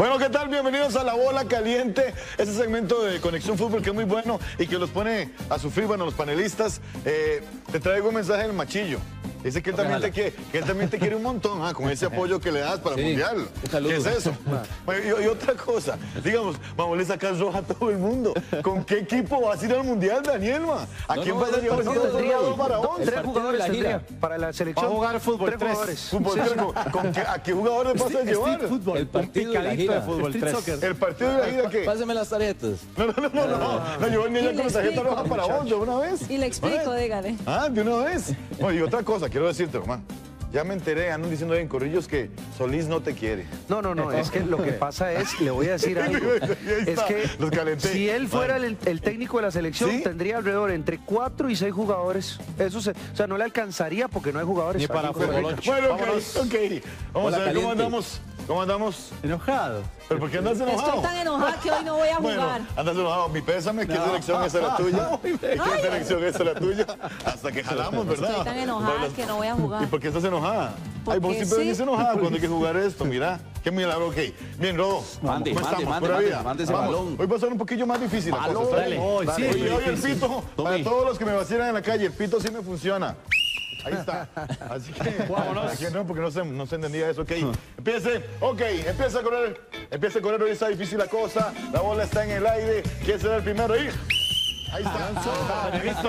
Bueno, ¿qué tal? Bienvenidos a La Bola Caliente, ese segmento de Conexión Fútbol que es muy bueno y que los pone a sufrir, bueno, los panelistas. Eh, te traigo un mensaje del Machillo. Dice que él, también te, quiere, que él también te quiere un montón, ¿ah? Con ese apoyo que le das para
Sí,
el Mundial. ¿Qué es eso? Bueno, y, y otra cosa, digamos, vamos a sacar roja a todo el mundo. ¿Con qué equipo vas a ir al Mundial, Daniel, ma? ¿A
No,
quién
no,
vas a
no,
llevar?
no,
Si no
no,
tendría
no,
dos para
no,
once.
el
Tres
partido
jugadores
de la gira.
tendría para la selección.
Va a jugar fútbol
Tres
tres.
jugadores.
Fútbol tres, ¿con, con qué, ¿a qué jugadores vas a llevar?
Fútbol.
El partido de la
Picadito de
gira.
fútbol
Street
tres.
soccer.
¿El partido de la gira qué?
Pásame las tarjetas.
No, no, no, no, no. No, yo venía
Y
ya
le
con la tarjeta
explico.
roja para vos, de una vez.
Y le explico,
¿Vale?
dígale.
Ah, de una vez. Bueno, y otra cosa, quiero decirte, Román. Ya me enteré, andan diciendo ahí en corrillos que Solís no te quiere.
No, no, no, es que lo que pasa es, le voy a decir algo,
Ahí
es
está,
que
los calenté.
si él fuera
Vale.
el, el técnico de la selección,
¿Sí?
tendría alrededor entre cuatro y seis jugadores. Eso se, o sea, no le alcanzaría porque no hay jugadores.
Ni para
aquí en Costa
fútbol
Rica.
ocho.
Bueno, ok,
Vámonos.
ok. Vamos
Hola,
a ver cómo
caliente.
andamos. ¿Cómo andamos?
Enojado.
¿Pero por qué andas enojado?
Estoy tan enojada que hoy no voy a
Bueno,
jugar.
andas enojado. Mi pésame, ¿qué selección esa es la tuya? ¿Y qué selección esa es la tuya? Hasta que jalamos, ¿verdad?
Estoy tan enojada
Bueno,
que no voy a
¿Y
jugar.
por qué estás enojada?
Porque
Ay, vos siempre
sí.
venís enojada cuando hay que jugar esto, mira. Qué milagro, ok. Bien, Rodo.
Mande,
¿Cómo
mande,
estamos?
mande,
Pura
mande,
vida.
mande ese
Vamos.
balón.
Hoy va a ser un poquillo más difícil la cosa. ¿está bien?
Hoy sí,
Oye,
muy
hoy el
difícil.
pito, para todos los que me vacilan en la calle, el pito sí me funciona. Ahí está. Así que vámonos. Aquí no, porque no se, no se entendía eso. Ok. Empiece. Ok, empieza a correr. Empieza a correr. Hoy está difícil la cosa. La bola está en el aire. ¿Quién será el primero ahí? Ahí está. Listo.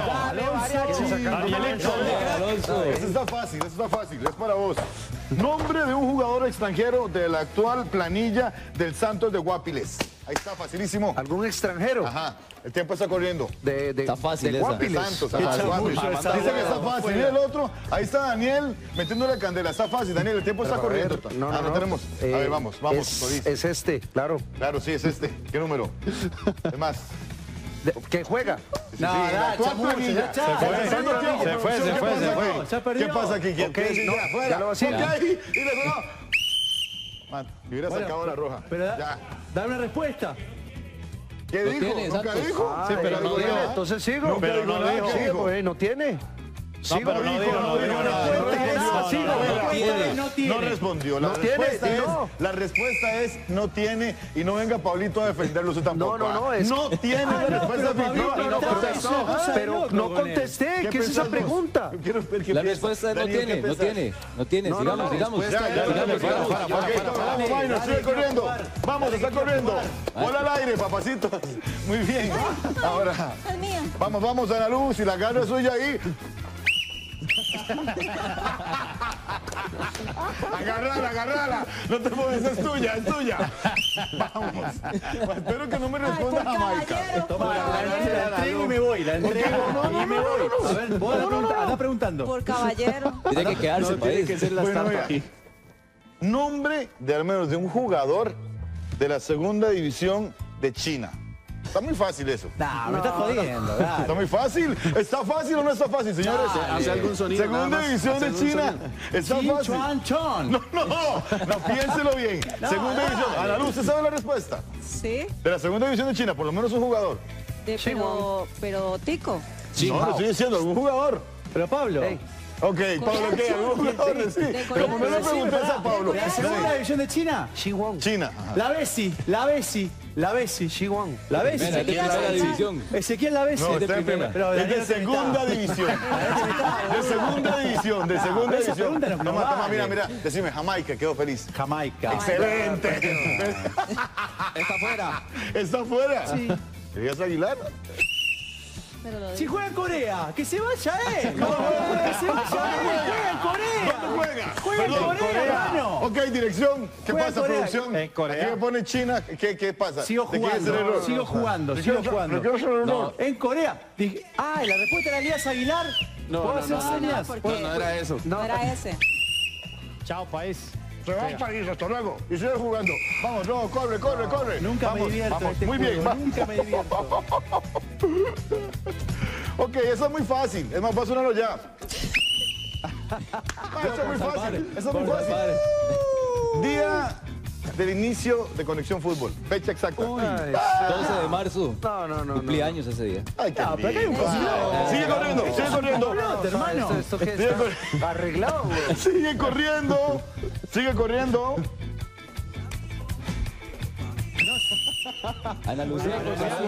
Danielito.
Alonso.
Eso está fácil, eso está fácil. Es para vos. Nombre de un jugador extranjero de la actual planilla del Santos de Guapiles. Ahí está, facilísimo.
¿Algún extranjero?
Ajá. El tiempo está corriendo.
De, de,
Está fácil
de
esa.
Guapiles.
Santos,
Está
ajá,
fácil.
Guapiles.
Mucho esa
Dice que
bola.
está fácil. Y el otro, ahí está Daniel metiéndole candela. Está fácil, Daniel. El tiempo está
Pero a ver,
corriendo.
no,
Ah,
no, no.
tenemos.
Eh,
a ver, vamos, vamos.
Es,
Solís.
es este, claro.
Claro, sí, es este. ¿Qué número? Es más.
De- que juega.
No,
Sí,
ya,
la actual
chamucho,
planilla.
ya, ya.
Se fue,
Se
se fue,
fue,
se fue,
se
¿Qué
fue,
pasa
se
aquí?
fue.
Ya perdió.
¿Qué pasa aquí? ¿Quién
Ok,
quiere decir
no,
ya? Fuera.
ya lo vacío.
Ok, y le sonó. Man, me hubiera
Bueno,
sacado la roja.
Pero da-
Ya.
dame una respuesta.
¿Qué
Lo
dijo?
tiene,
¿Nunca
Santos.
dijo?
Ah,
Sí, pero
eh,
no
bueno,
dijo.
entonces sigo.
Nunca
pero
dijo
no
nada.
dijo.
¿Qué
Sí,
dijo?
pues, no tiene.
No,
Sigo.
pero no
dijo,
dijo, no dijo nada.
No tiene
No,
nada,
no,
sigo.
no,
No
no,
tiene.
No tiene.
No respondió. La
No tiene,
respuesta es,
no.
la respuesta es no tiene y no venga Pablito a defenderlo usted tampoco.
No, no, no,
¿ah?
es-
No tiene
Ah,
la
no,
respuesta.
pero Pablito
no, no
está-
contestó.
eso es cosa de
Pero
loco
no
con él.
contesté. ¿Qué es esa
pensás vos?
pregunta?
Yo quiero ver qué
La
piensa.
respuesta es no
Daniel, ¿qué
tiene, no
pensás?
tiene, no tiene.
No, no,
Sigamos,
no,
sigamos.
Ya, ya, ya,
Sigamos,
ya,
sigamos.
para, para, Ok, vamos, Minor, sigue corriendo. Vamos, está corriendo. Bola al aire, papacitos. Muy bien. Ahora,
Es mía.
vamos, vamos a la luz y la garra es suya ahí. Agarrala, agarrala. No te mueves, es tuya, es tuya. Vamos. Espero que no me responda
por
Jamaica.
caballero.
Toma, la, la, la entrego y me voy, la entrego y me voy. A ver, vos anda pregunta- anda preguntando.
Por caballero.
Tiene que quedarse,
No, tiene
país.
que ser la
Bueno,
estampa.
mira. Nombre de al menos de un jugador de la segunda división de China. Está muy fácil eso.
Nah, me estás jodiendo, dale.
Está muy fácil. ¿Está fácil o no está fácil, señores?
Hace algún sonido.
Segunda
nada más.
división
Hace
de
algún
China.
sonido.
Está
Chin,
fácil.
chuan, chon.
No, no, no, piénselo bien. Segunda división. A la luz, ¿usted sabe la respuesta?
Sí.
De la segunda división de China, por lo menos un jugador.
De, pero, pero Tico.
No, lo estoy diciendo, algún jugador.
Pero Pablo,
Ey.
Ok, Pablo, ¿qué? ¿Algún jugador? Sí.
de
Como no le pregunté a Pablo.
la segunda división de China,
Xiwan.
China. Ajá.
la Bessi, la Bessi, la Bessi.
Xiwan.
La Bessi.
Mira, de primera división.
Ezequiel la Bessi.
No,
de
está en
primera.
primera.
Pero
Es
Daniel
de
no te
segunda
invitaba.
división. De segunda división, de segunda
pero esa
división.
pregunta no- no
Toma, toma,
vale.
mira, mira. Decime, Jamaica, quedo feliz.
Jamaica.
Excelente.
Está fuera.
Está afuera. Sí. ¿Querías Aguilar?
Pero lo
Si juega en Corea, que se vaya él. No, que se vaya él. Juega en Corea.
¿Dónde juega?
Juega en
Perdón,
Corea, hermano.
Ok, dirección. ¿Qué
Juega en
pasa,
Corea.
producción?
En Corea.
Aquí me pone China. ¿Qué, qué pasa?
Sigo
¿Te quieres hacer
jugando,
error?
sigo jugando,
¿Te
sigo
quieres-
jugando.
¿te quieres hacer error?
En Corea. Dije, ah, y la respuesta era Elías Aguilar.
No,
¿Puedo
no,
hacer
no, no,
señas?
porque
No, no era eso.
no era ese.
Chao, país.
Se va al país, hasta luego. Y sigue jugando. Vamos, no, corre, corre, corre.
Nunca
vamos,
me divierto
vamos.
este
Muy bien,
juego,
va.
nunca me divierto.
Ok, eso es muy fácil. Es más, va a sonarlo ya. Ah, eso es muy fácil. Eso es muy fácil. Día del inicio de Conexión Fútbol. Fecha exacta.
Ay,
doce de marzo.
No, no, no.
Cumplí
no.
años ese día.
Ay, qué
No, pero acá hay un
lindo.
complot.
Sigue corriendo, sigue corriendo.
Complot, hermano.
¿Esto, esto qué
Sigue
está
corriendo.
arreglado, güey?
Sigue corriendo. Sigue corriendo.
Ana Lucía.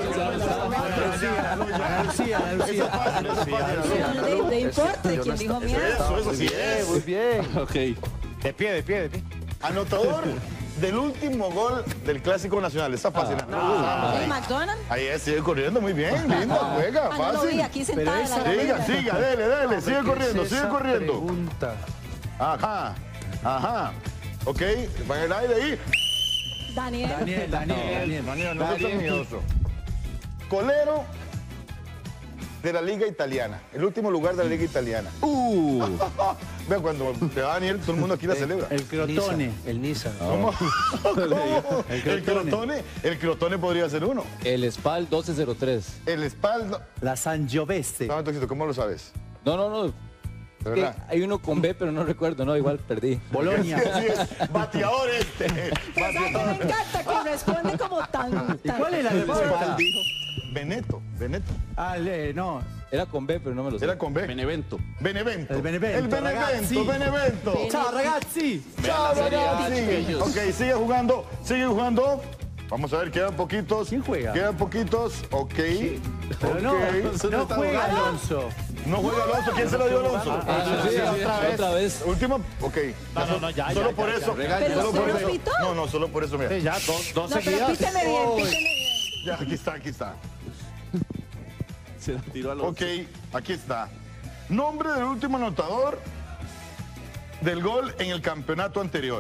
Ana Lucía, Ana Lucía.
No le importa quién dijo mierda.
Eso, eso sí es.
Muy bien.
Ok.
De pie, de pie, de pie.
Anotador del último gol del Clásico Nacional. Está fácil.
¿El McDonald's?
Ahí es, sigue corriendo muy bien, lindo, juega,
Ah, no lo vi,
fácil.
aquí sentada en la
Siga,
galería.
siga, dele, dele, sigue corriendo, sigue corriendo.
Pregunta.
Ajá, ajá. Ok, va en el aire ahí.
Daniel.
Daniel, Daniel, Daniel.
No seas miedoso. Colero de la Liga Italiana. El último lugar de la Liga Italiana. Uh. Vean, cuando te va Daniel, todo el mundo aquí la celebra.
El Crotone.
El Niza.
¿Cómo? ¿Cómo?
El
El
Crotone.
Crotone. El Crotone podría ser uno.
El Spal doce cero tres.
El espalda.
La Sangiovese.
Dame un toquecito, ¿cómo lo sabes?
No, no, no.
De verdad.
Eh, Hay uno con B, pero no recuerdo, no, igual perdí.
Bolonia.
Sí, así es. Bateador este.
¿Sabes qué me encanta? Que responde como tan...
¿Y
tan-
cuál es la respuesta?
Veneto, Veneto.
Ah, le- no.
Era con B, pero no me lo sé.
Era con B.
Benevento.
Benevento.
El Benevento,
El Benevento,
ragazzi.
Benevento.
Ciao, ragazzi.
Chao,
Serie A,
ragazzi.
chiquillos.
Ok, sigue jugando, sigue jugando. Vamos a ver, quedan poquitos.
¿Quién juega?
Quedan poquitos, ok.
Pero no,
Ok.
no juega Alonso.
No juega Alonso, ¿quién se lo dio Alonso?
Ah, sí, sí,
otra vez.
otra vez.
Último, ok.
No, no, no, ya,
Solo
ya,
por
ya,
eso.
ya,
Pero
Solo por
¿se
eso.
repito?
No, no, solo por eso, mira.
Sí, ya, dos, dos
No, pero
seguidas.
píteme bien,
Uy.
píteme bien.
Ya, aquí está, aquí está.
Se la tiró a los...
Ok, aquí está. Nombre del último anotador del gol en el campeonato anterior.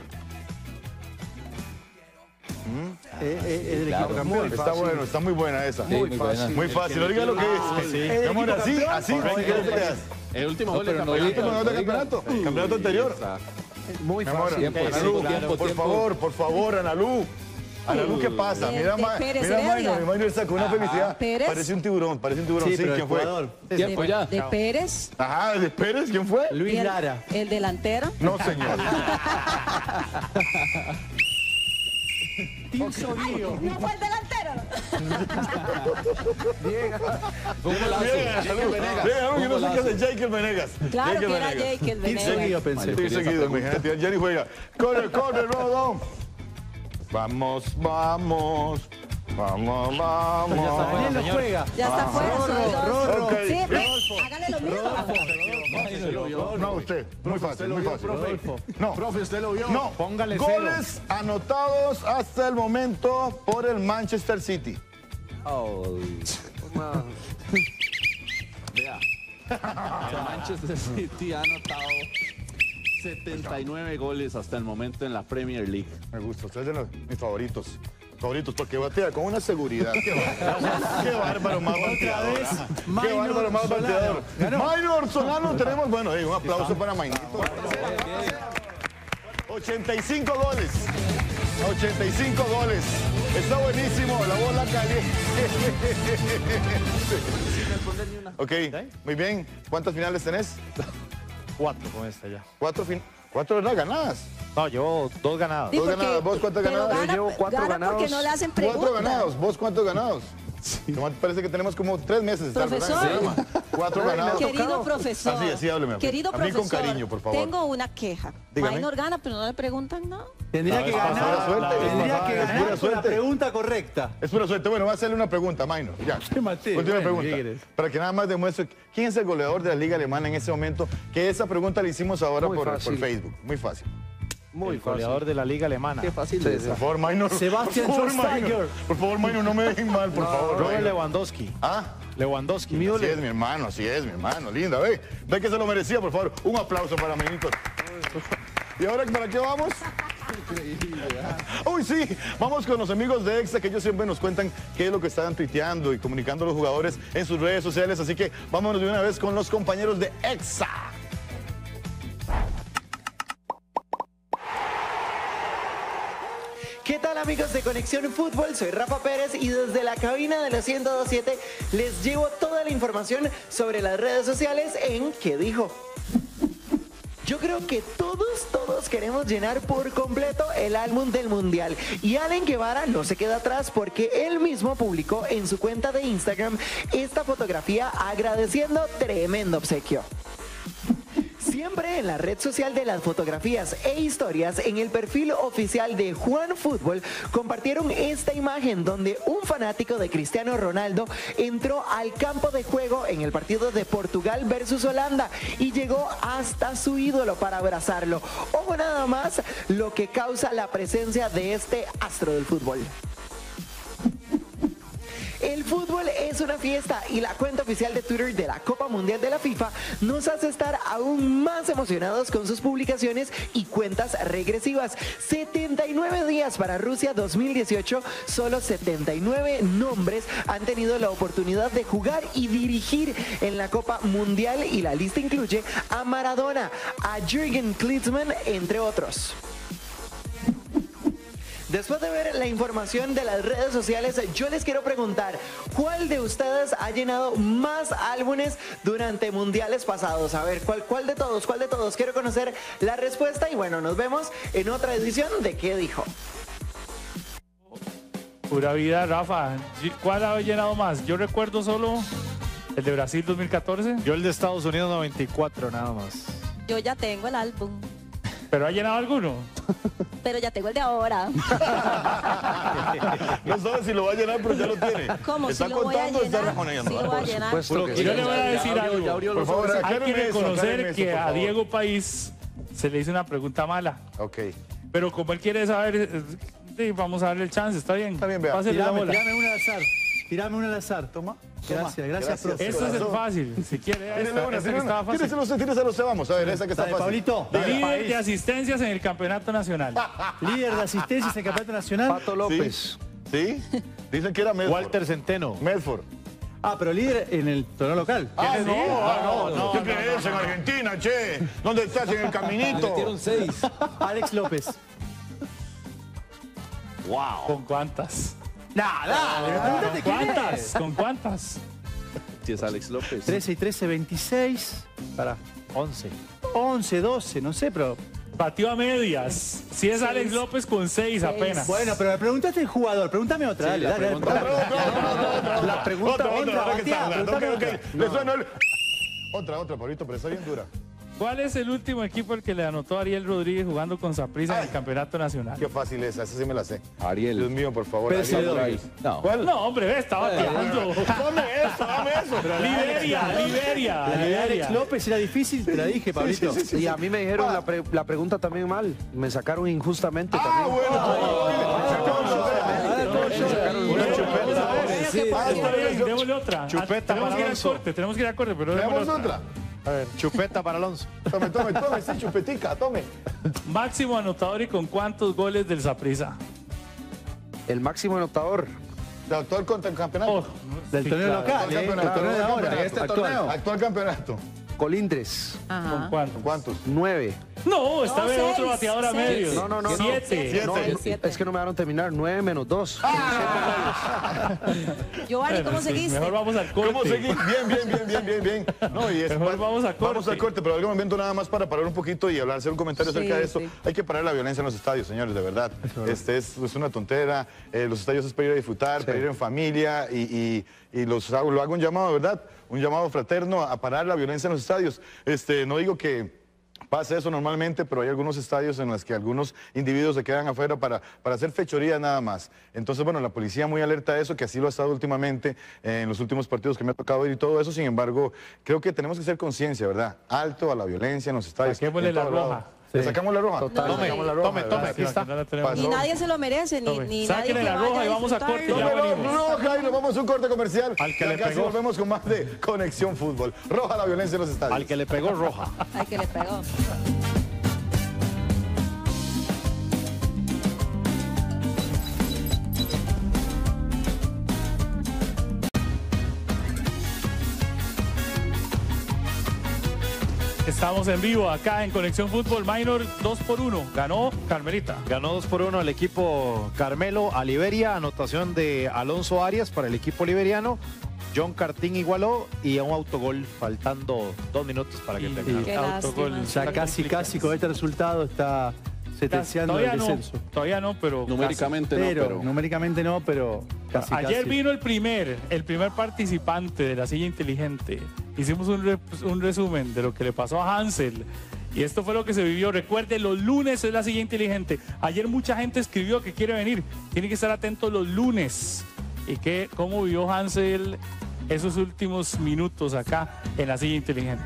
Eh, eh, es del
Claro.
equipo campeón.
Está bueno, está muy buena esa.
Sí, muy buena.
Muy fácil, oiga lo que es.
sí.
Mi amor, así, así,
Correcto.
¿qué quieres que te hagas?
El último
No,
gol del
pero no
El
campeonato.
último gol del campeoanato, el campeonato anterior.
Muy
Mi amor,
fácil.
Tiempo,
Analú,
tiempo, tiempo,
por
tiempo.
favor, por favor, Analú. Analú, ¿qué pasa?
De-
Mira,
de
Ma-
Pérez
mira
Heredia.
Maynor, Maynor sacó una felicidad.
Pérez.
Parece un tiburón, parece un tiburón.
Sí,
Sí,
pero el
¿quién fue?
jugador.
Tiempo
de,
ya.
de Pérez.
Ajá, ¿de Pérez? ¿Quién fue?
Luis
y el,
Lara.
el delantero.
No, señor.
Tim Solío.
No fue el delantero.
Fue un golazo.
Bien, Analú. Bien, Analú, yo no sé qué es de Jake Venegas.
Claro
Jake
que era
Venegas.
Jake el
Tim
Venegas.
Solío, pensé.
Estoy seguido, imagínate, ya ni juega. Corre, corre, Rodón. Vamos, vamos. Vamos, vamos.
Daniel no juega.
Ya está fuera. son dos.
Rorro.
Ok.
Sí, ve, hágale lo mismo.
No, usted. Muy fácil, muy fácil. No.
Profe, usted lo vio.
No.
Póngale
Goles anotados hasta el momento por el Manchester City.
Vea. El Manchester City ha anotado setenta y nueve goles hasta el momento en la Premier League.
Me gusta, usted es de los, mis favoritos. Favoritos, porque batea con una seguridad. Qué bárbaro, qué bárbaro más bateador.
vez,
ah. Qué
Maynor
bárbaro más
Solano.
bateador.
Ganó.
Maynor Solano tenemos, bueno, hey, un aplauso para Maynito. ochenta y cinco goles. ochenta y cinco goles. Está buenísimo, la bola caliente. Ok, muy bien. ¿Cuántas finales tenés?
Cuatro con esta ya.
Cuatro, fin cuatro ¿verdad? Ganadas.
No, llevo dos ganadas.
Sí,
Dos
porque-
ganadas. ¿Vos cuántas
pero
ganadas?
gana-
Yo llevo cuatro
gana
ganados.
porque no le hacen
Cuatro
preguntas.
ganados. ¿Vos cuántos ganados? Nomás parece que tenemos como tres meses de estar
Profesor.
¿verdad? en el programa. Cuatro ganados.
Querido profesor.
Así, así hábleme.
Querido
A mí
profesor.
con cariño, por favor.
Tengo una queja.
Dígame.
Maynor gana, pero no le preguntan nada.
Tendría
No,
que
es pasada
ganar.
suerte, es
Tendría
pasada,
que
es
ganar
pura
con la
suerte.
pregunta correcta.
Es pura suerte. Bueno, voy a hacerle una pregunta, Maynor. Ya.
Qué Mateo,
Última
bueno,
pregunta.
¿qué quieres?
Para que nada más demuestre quién es el goleador de la Liga Alemana en ese momento. Que esa pregunta la hicimos ahora
Muy
por,
fácil.
por Facebook. Muy fácil.
Muy
El goleador de la Liga Alemana.
Qué fácil de
Por favor, Maynor.
Sebastián
por favor,
Schweinsteiger.
Maynor. Por favor, Maynor, no me dejen mal, por favor.
Robert
Maynor.
Lewandowski.
¿Ah?
Lewandowski.
Así es, mi hermano, así es, mi hermano. Linda, ve. Ve que se lo merecía, por favor. Un aplauso para Maynito. ¿Y ahora para qué vamos? Uy, sí, vamos con los amigos de Exa, que ellos siempre nos cuentan qué es lo que están tuiteando y comunicando los jugadores en sus redes sociales. Así que vámonos de una vez con los compañeros de Exa.
¿Qué tal amigos de Conexión Fútbol? Soy Rafa Pérez y desde la cabina de los ciento dos punto siete les llevo toda la información sobre las redes sociales en ¿Qué dijo? Yo creo que todos, todos queremos llenar por completo el álbum del Mundial. Y Allen Guevara no se queda atrás porque él mismo publicó en su cuenta de Instagram esta fotografía agradeciendo tremendo obsequio. Siempre en la red social de las fotografías e historias, en el perfil oficial de Juan Fútbol, compartieron esta imagen donde un fanático de Cristiano Ronaldo entró al campo de juego en el partido de Portugal versus Holanda y llegó hasta su ídolo para abrazarlo. Ojo nada más lo que causa la presencia de este astro del fútbol. El fútbol es una fiesta y la cuenta oficial de Twitter de la Copa Mundial de la FIFA nos hace estar aún más emocionados con sus publicaciones y cuentas regresivas. setenta y nueve días para Rusia dos mil dieciocho, solo setenta y nueve nombres han tenido la oportunidad de jugar y dirigir en la Copa Mundial y la lista incluye a Maradona, a Jürgen Klinsmann, entre otros. Después de ver la información de las redes sociales, yo les quiero preguntar, ¿cuál de ustedes ha llenado más álbumes durante mundiales pasados? A ver, ¿cuál, cuál de todos? ¿Cuál de todos? Quiero conocer la respuesta y bueno, nos vemos en otra edición de ¿Qué dijo?
Pura vida, Rafa. ¿Cuál ha llenado más? Yo recuerdo solo el de Brasil dos mil catorce.
Yo el de Estados Unidos noventa y cuatro, nada más.
Yo ya tengo el álbum.
¿Pero ha llenado alguno?
Pero ya tengo el de ahora.
No sabe si lo va a llenar, pero ya lo tiene.
¿Cómo?
Está
Si lo voy a
contando, está
llenar.
rejoneando.
Sí lo voy a llenar.
Por supuesto que
Yo
sí.
le voy a decir
Ya abrió,
algo.
ya abrió los
Por favor,
ojos.
hay que
Acláreme eso,
reconocer
acláreme eso,
que
por
a
favor.
Diego País se le hizo una pregunta mala.
Ok.
Pero como él quiere saber, eh, sí, vamos a darle el chance, ¿está bien? Está bien,
vea.
Pásele la
Tirame,
bola.
tirame una al azar. Tirame una al azar. Toma. Gracias, gracias, profe.
Esto es el fácil. Si quiere,
Tírese
esta,
una,
esta que
tírese
estaba
una.
fácil.
Tíreselo usted, tíreselo usted, vamos. A ver, esa que está
Dale,
fácil.
Pablito.
Dale.
Líder de asistencias en el campeonato nacional.
Líder de asistencias en el campeonato nacional.
Pato López.
¿Sí? Dicen que era Medford.
Walter Centeno.
Medford.
Ah, pero líder en el torneo local.
Ah, no,
sí?
ah, no,
no,
no. ¿Qué
no,
crees en Argentina, che? ¿Dónde estás en el caminito?
Metieron seis.
Alex López.
Wow.
¿Con cuántas?
Nada, dale, pregúntate
¿Con
quién
cuántas?
es.
¿Con cuántas?
Si es Alex López.
trece y trece, veintiséis. Para once. once, doce, no sé, pero...
Batió a medias. Si es Alex López con seis apenas.
Bueno, pero me preguntaste el jugador, pregúntame otra.
Sí,
dale,
la
dale,
pregunta-
dale.
Otra, otra, otra, otra, otra.
La pregunta,
Otra, otra,
otra,
ahora que está
Bastián,
hablando. Ok,
pregúntame
ok. Le suena el... Otra, otra, Pablito, pero está bien dura.
¿Cuál es el último equipo al que le anotó Ariel Rodríguez jugando con Saprissa en el
Ay.
campeonato nacional?
Qué fácil es, esa sí me la sé.
Ariel.
Dios mío, por favor.
Pero
Ariel
se doy.
Rodríguez.
No.
¿Cuál?
No, hombre, ve, estaba tirando.
Dame eso, dame eso.
Liberia, Liberia,
La de Alex
Liberia.
López era difícil, te la dije, Pablito.
sí, sí.
Y a mí me dijeron la, pre- la pregunta también mal. Me sacaron injustamente
Ah,
también.
bueno.
Una chupeta.
Sí,
Ah, está bien, démosle otra.
Chupeta
Ah, tenemos
para
que ir al
Alonso.
corte, tenemos que ir al corte, pero démosle
¿Tenemos otra?
A ver, chupeta para Alonso.
Tome, tome, tome, sí, chupetica, tome.
Máximo anotador y con cuántos goles del Saprissa.
El máximo anotador.
De actual contra el campeonato.
Oh,
Del
sí,
torneo
claro.
local,
Actual
¿eh? El
campeonato,
torneo de
actual
ahora.
campeonato.
Este
actual.
torneo.
Actual campeonato.
Colindres.
¿Con
Ajá.
cuántos?
¿Cuántos?
Nueve.
No, esta
No,
vez
seis,
otro bateador a
seis.
medios.
No, no, no, no.
Siete.
Siete.
No, no,
Siete.
es que no me dejaron terminar. Nueve menos dos.
Giovanni, ¿cómo
Bueno, sí,
seguiste?
Mejor vamos al corte.
¿Cómo seguir? Bien, bien, bien, bien, bien, bien. No, y es
Mejor
pa-
vamos a corte.
Vamos al corte, pero algún momento nada más para parar un poquito y hablar, hacer un comentario
Sí,
acerca de esto.
sí.
Hay que parar la violencia en los estadios, señores, de verdad. Este es, es una tontera. Eh, los estadios es para ir a disfrutar, para ir en familia y, y, y los hago, lo hago un llamado, ¿verdad? Un llamado fraterno a parar la violencia en los estadios. Este, no digo que pasa eso normalmente, pero hay algunos estadios en los que algunos individuos se quedan afuera para, para hacer fechorías nada más. Entonces, bueno, la policía muy alerta a eso, que así lo ha estado últimamente eh, en los últimos partidos que me ha tocado ir y todo eso. Sin embargo, creo que tenemos que hacer conciencia, ¿verdad? Alto a la violencia en los estadios.
Saquémosle
en
la
todo lado.
roja.
¿Le sacamos la roja?
Total.
Le
Tome,
sacamos la roja,
tome,
¿verdad?
tome, aquí está.
No la tenemos.
Pasó.
Ni nadie se lo merece, ni,
Tome.
ni nadie
Sáquenle
que
la
vaya
roja y vamos a
disfrutar.
corte, ya
Tome
venimos.
roja y nos vamos a un corte comercial.
Al que
Y
le
acá sí
pegó.
volvemos con más de Conexión Fútbol. Roja la violencia en los estadios.
Al que le pegó roja.
Ay, que le pegó.
Estamos en vivo acá en Conexión Fútbol Minor dos por uno. Ganó Carmelita.
Ganó dos por uno el equipo Carmelo a Liberia, anotación de Alonso Arias para el equipo liberiano. John Cartín igualó y a un autogol faltando dos minutos para que
Y-
termine.
Qué
Autogol.
lástima.
Ya casi, casi con este resultado está sentenciando el
Todavía no,
descenso.
todavía no, pero
Numéricamente
Pero,
no, pero...
numéricamente no, pero casi,
Ayer
casi.
vino el primer, el primer participante de la silla inteligente hicimos un, re, un resumen de lo que le pasó a Hansel. Y esto fue lo que se vivió. Recuerde, los lunes es la silla inteligente. Ayer mucha gente escribió que quiere venir. Tiene que estar atento los lunes. Y que cómo vivió Hansel esos últimos minutos acá en la silla inteligente.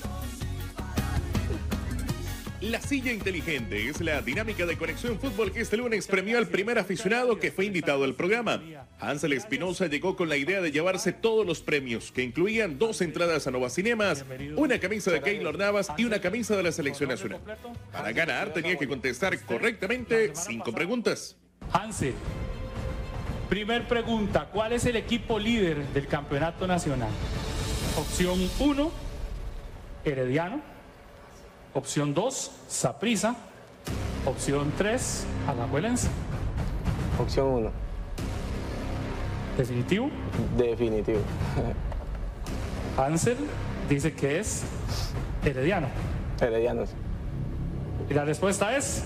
La silla inteligente es la dinámica de Conexión Fútbol que este lunes premió al primer aficionado que fue invitado al programa. Hansel Espinosa llegó con la idea de llevarse todos los premios, que incluían dos entradas a Nova Cinemas, una camisa de Keylor Navas y una camisa de la Selección Nacional. Para ganar tenía que contestar correctamente cinco preguntas.
Hansel, primer pregunta, ¿cuál es el equipo líder del campeonato nacional? Opción uno, Herediano. Opción dos, Saprissa. Opción tres, Alajuelense.
Opción uno.
¿Definitivo?
Definitivo.
Hansel dice que es Herediano.
Herediano.
Y la respuesta es...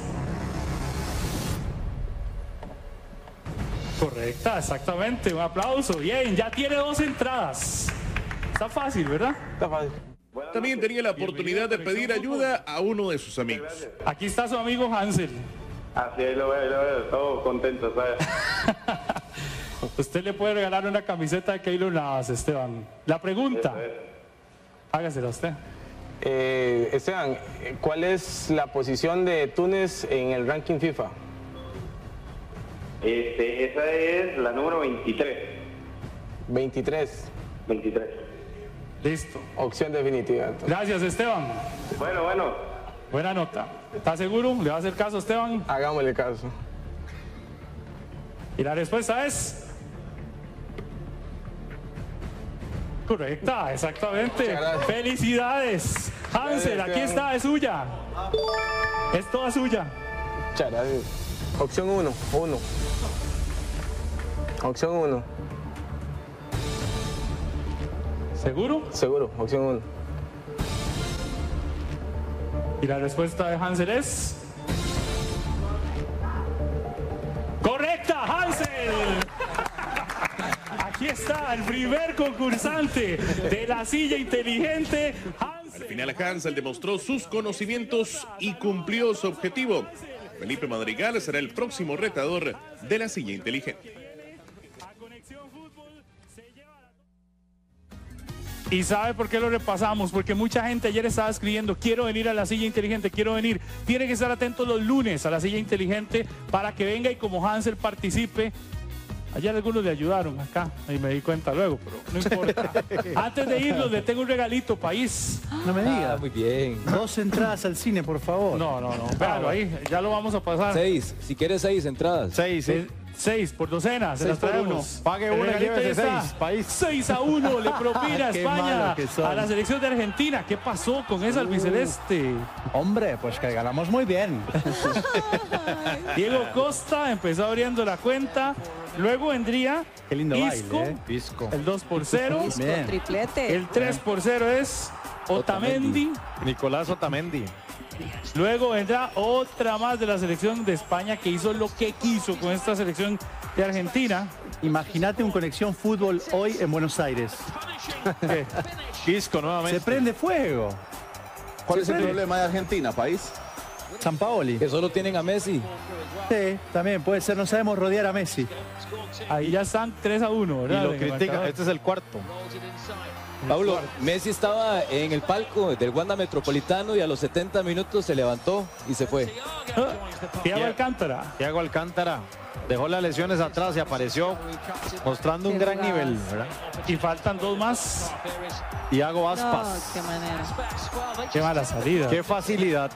correcta, exactamente. Un aplauso. Bien, ya tiene dos entradas. Está fácil, ¿verdad?
Está fácil.
También tenía la oportunidad de pedir ayuda a uno de sus amigos.
Aquí está su amigo Hansel.
Así lo veo, lo veo, todo contento, ¿sabes?
Usted le puede regalar una camiseta de Keylor Navas, Esteban. La pregunta, hágasela a usted.
Eh, Esteban, ¿cuál es la posición de Túnez en el ranking FIFA?
Este, esa es la número veintitrés.
veintitrés.
veintitrés.
Listo.
Opción definitiva. Entonces.
Gracias, Esteban.
Bueno, bueno.
Buena nota. ¿Está seguro? ¿Le va a hacer caso, Esteban?
Hagámosle caso.
Y la respuesta es... correcta, exactamente. Felicidades. Hansel, aquí está, es suya. Es toda suya.
Muchas gracias. Opción uno, uno. Opción uno.
¿Seguro?
Seguro, opción uno.
Y la respuesta de Hansel es... ¡correcta, Hansel! Aquí está el primer concursante de la silla inteligente, Hansel.
Al final Hansel demostró sus conocimientos y cumplió su objetivo. Felipe Madrigal será el próximo retador de la silla inteligente.
¿Y sabe por qué lo repasamos? Porque mucha gente ayer estaba escribiendo, quiero venir a la silla inteligente, quiero venir. Tiene que estar atento los lunes a la silla inteligente para que venga y como Hansel participe. Ayer algunos le ayudaron acá, y me di cuenta luego, pero no importa. Antes de irnos, le tengo un regalito, país.
No me digas.
Ah, muy bien.
Dos entradas al cine, por favor.
No, no, no. Véalo ahí, ya lo vamos a pasar.
Seis, si quieres seis entradas.
Seis, sí.
Seis por docena, se
Seis
las
por
traemos.
uno. Pague
El
una y
regalito
llévese
ya está.
seis, país.
seis a uno le propina
Qué
España
malo que son.
a la selección de Argentina. ¿Qué pasó con esa albiceleste?
Hombre, pues que ganamos muy bien.
Diego Costa empezó abriendo la cuenta. Luego vendría
Qué lindo
Isco,
baile, ¿eh?
Pisco.
el dos por cero.
Isco,
Bien.
triplete.
El tres por cero es Otamendi.
Nicolás Otamendi.
Luego vendrá otra más de la selección de España que hizo lo que quiso con esta selección de Argentina.
Imagínate un Conexión Fútbol hoy en Buenos Aires.
¿Qué?
Pisco nuevamente.
Se prende fuego.
¿Cuál es el
prende.
problema de Argentina, país?
San Paoli.
Que solo tienen a Messi.
Sí, también puede ser, no sabemos rodear a Messi.
Ahí ya están tres a uno,
Y
¿verdad?
lo
En el
critica.
marcador.
Este es el cuarto.
Pablo, Messi estaba en el palco del Wanda Metropolitano y a los setenta minutos se levantó y se fue.
Thiago Alcántara.
Thiago Alcántara dejó las lesiones atrás y apareció mostrando un gran nivel, ¿verdad?
Y faltan dos más.
Thiago
No,
Aspas.
qué manera.
Qué mala salida.
Qué facilidad.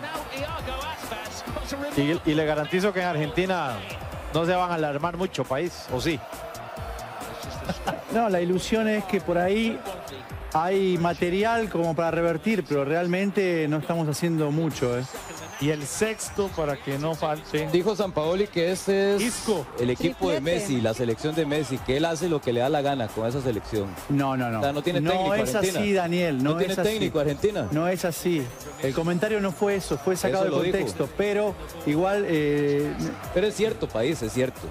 Y, y le garantizo que en Argentina no se van a alarmar mucho, país, ¿o sí?
No, la ilusión es que por ahí hay material como para revertir, pero realmente no estamos haciendo mucho. ¿eh?
Y el sexto para que no falte.
Dijo Sampaoli que este es
Isco.
el equipo de
Triplete.
Messi, la selección de Messi, que él hace lo que le da la gana con esa selección.
No, no, no.
O sea, no tiene técnico
es
Argentina.
así, Daniel. No,
No tiene
es así.
técnico Argentina.
No es así. El comentario no fue eso, fue sacado
Eso
del
lo dijo.
contexto, pero igual eh,
Pero es cierto, país, es cierto.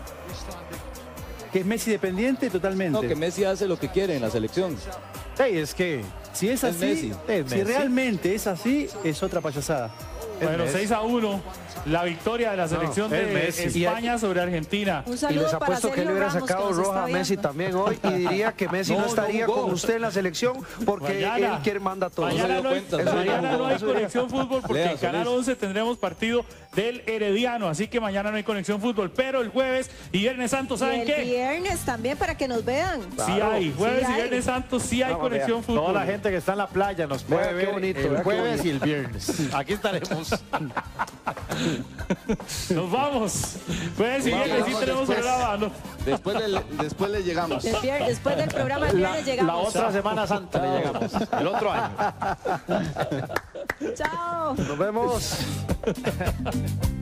que es Messi dependiente totalmente.
No, que Messi hace lo que quiere en la selección.
Sí, es que
Si es
Es
así,
Messi.
Es
si
Messi.
realmente es así, es otra payasada.
Bueno,
Messi.
seis a uno, la victoria de la selección
es
de
Messi.
España sobre Argentina.
Un
Y
saludo
les
para
apuesto que
Sergio
le hubiera
Ramos,
sacado
que nos
roja
está
a Messi
viendo.
también hoy y diría que Messi no,
No, no
estaría
jugó.
con usted en la selección porque
Mañana.
él quiere manda todo.
Mañana
dio
no hay,
cuenta,
mañana
Solís.
no hay conexión fútbol porque
Lea,
en Canal
Solís.
once tendremos partido del Herediano, así que mañana no hay conexión fútbol, pero el jueves y Viernes Santo,
Y
¿saben
el
qué?
viernes también para que nos vean.
Sí hay, jueves
Sí
y
hay.
Viernes Santo sí hay
Vamos,
conexión
vea,
fútbol.
Toda la gente que está en la playa nos puede
Vea qué
ver
bonito,
el
vea qué
jueves
bonito.
y el viernes. Aquí estaremos.
Nos vamos. Jueves y Viernes sí
vamos,
tenemos
después.
programa, ¿no?
Después, del- después le llegamos.
El vier- después del programa el
La,
viernes
la
llegamos.
otra Semana Santa le llegamos. El otro año.
Chao.
Nos vemos.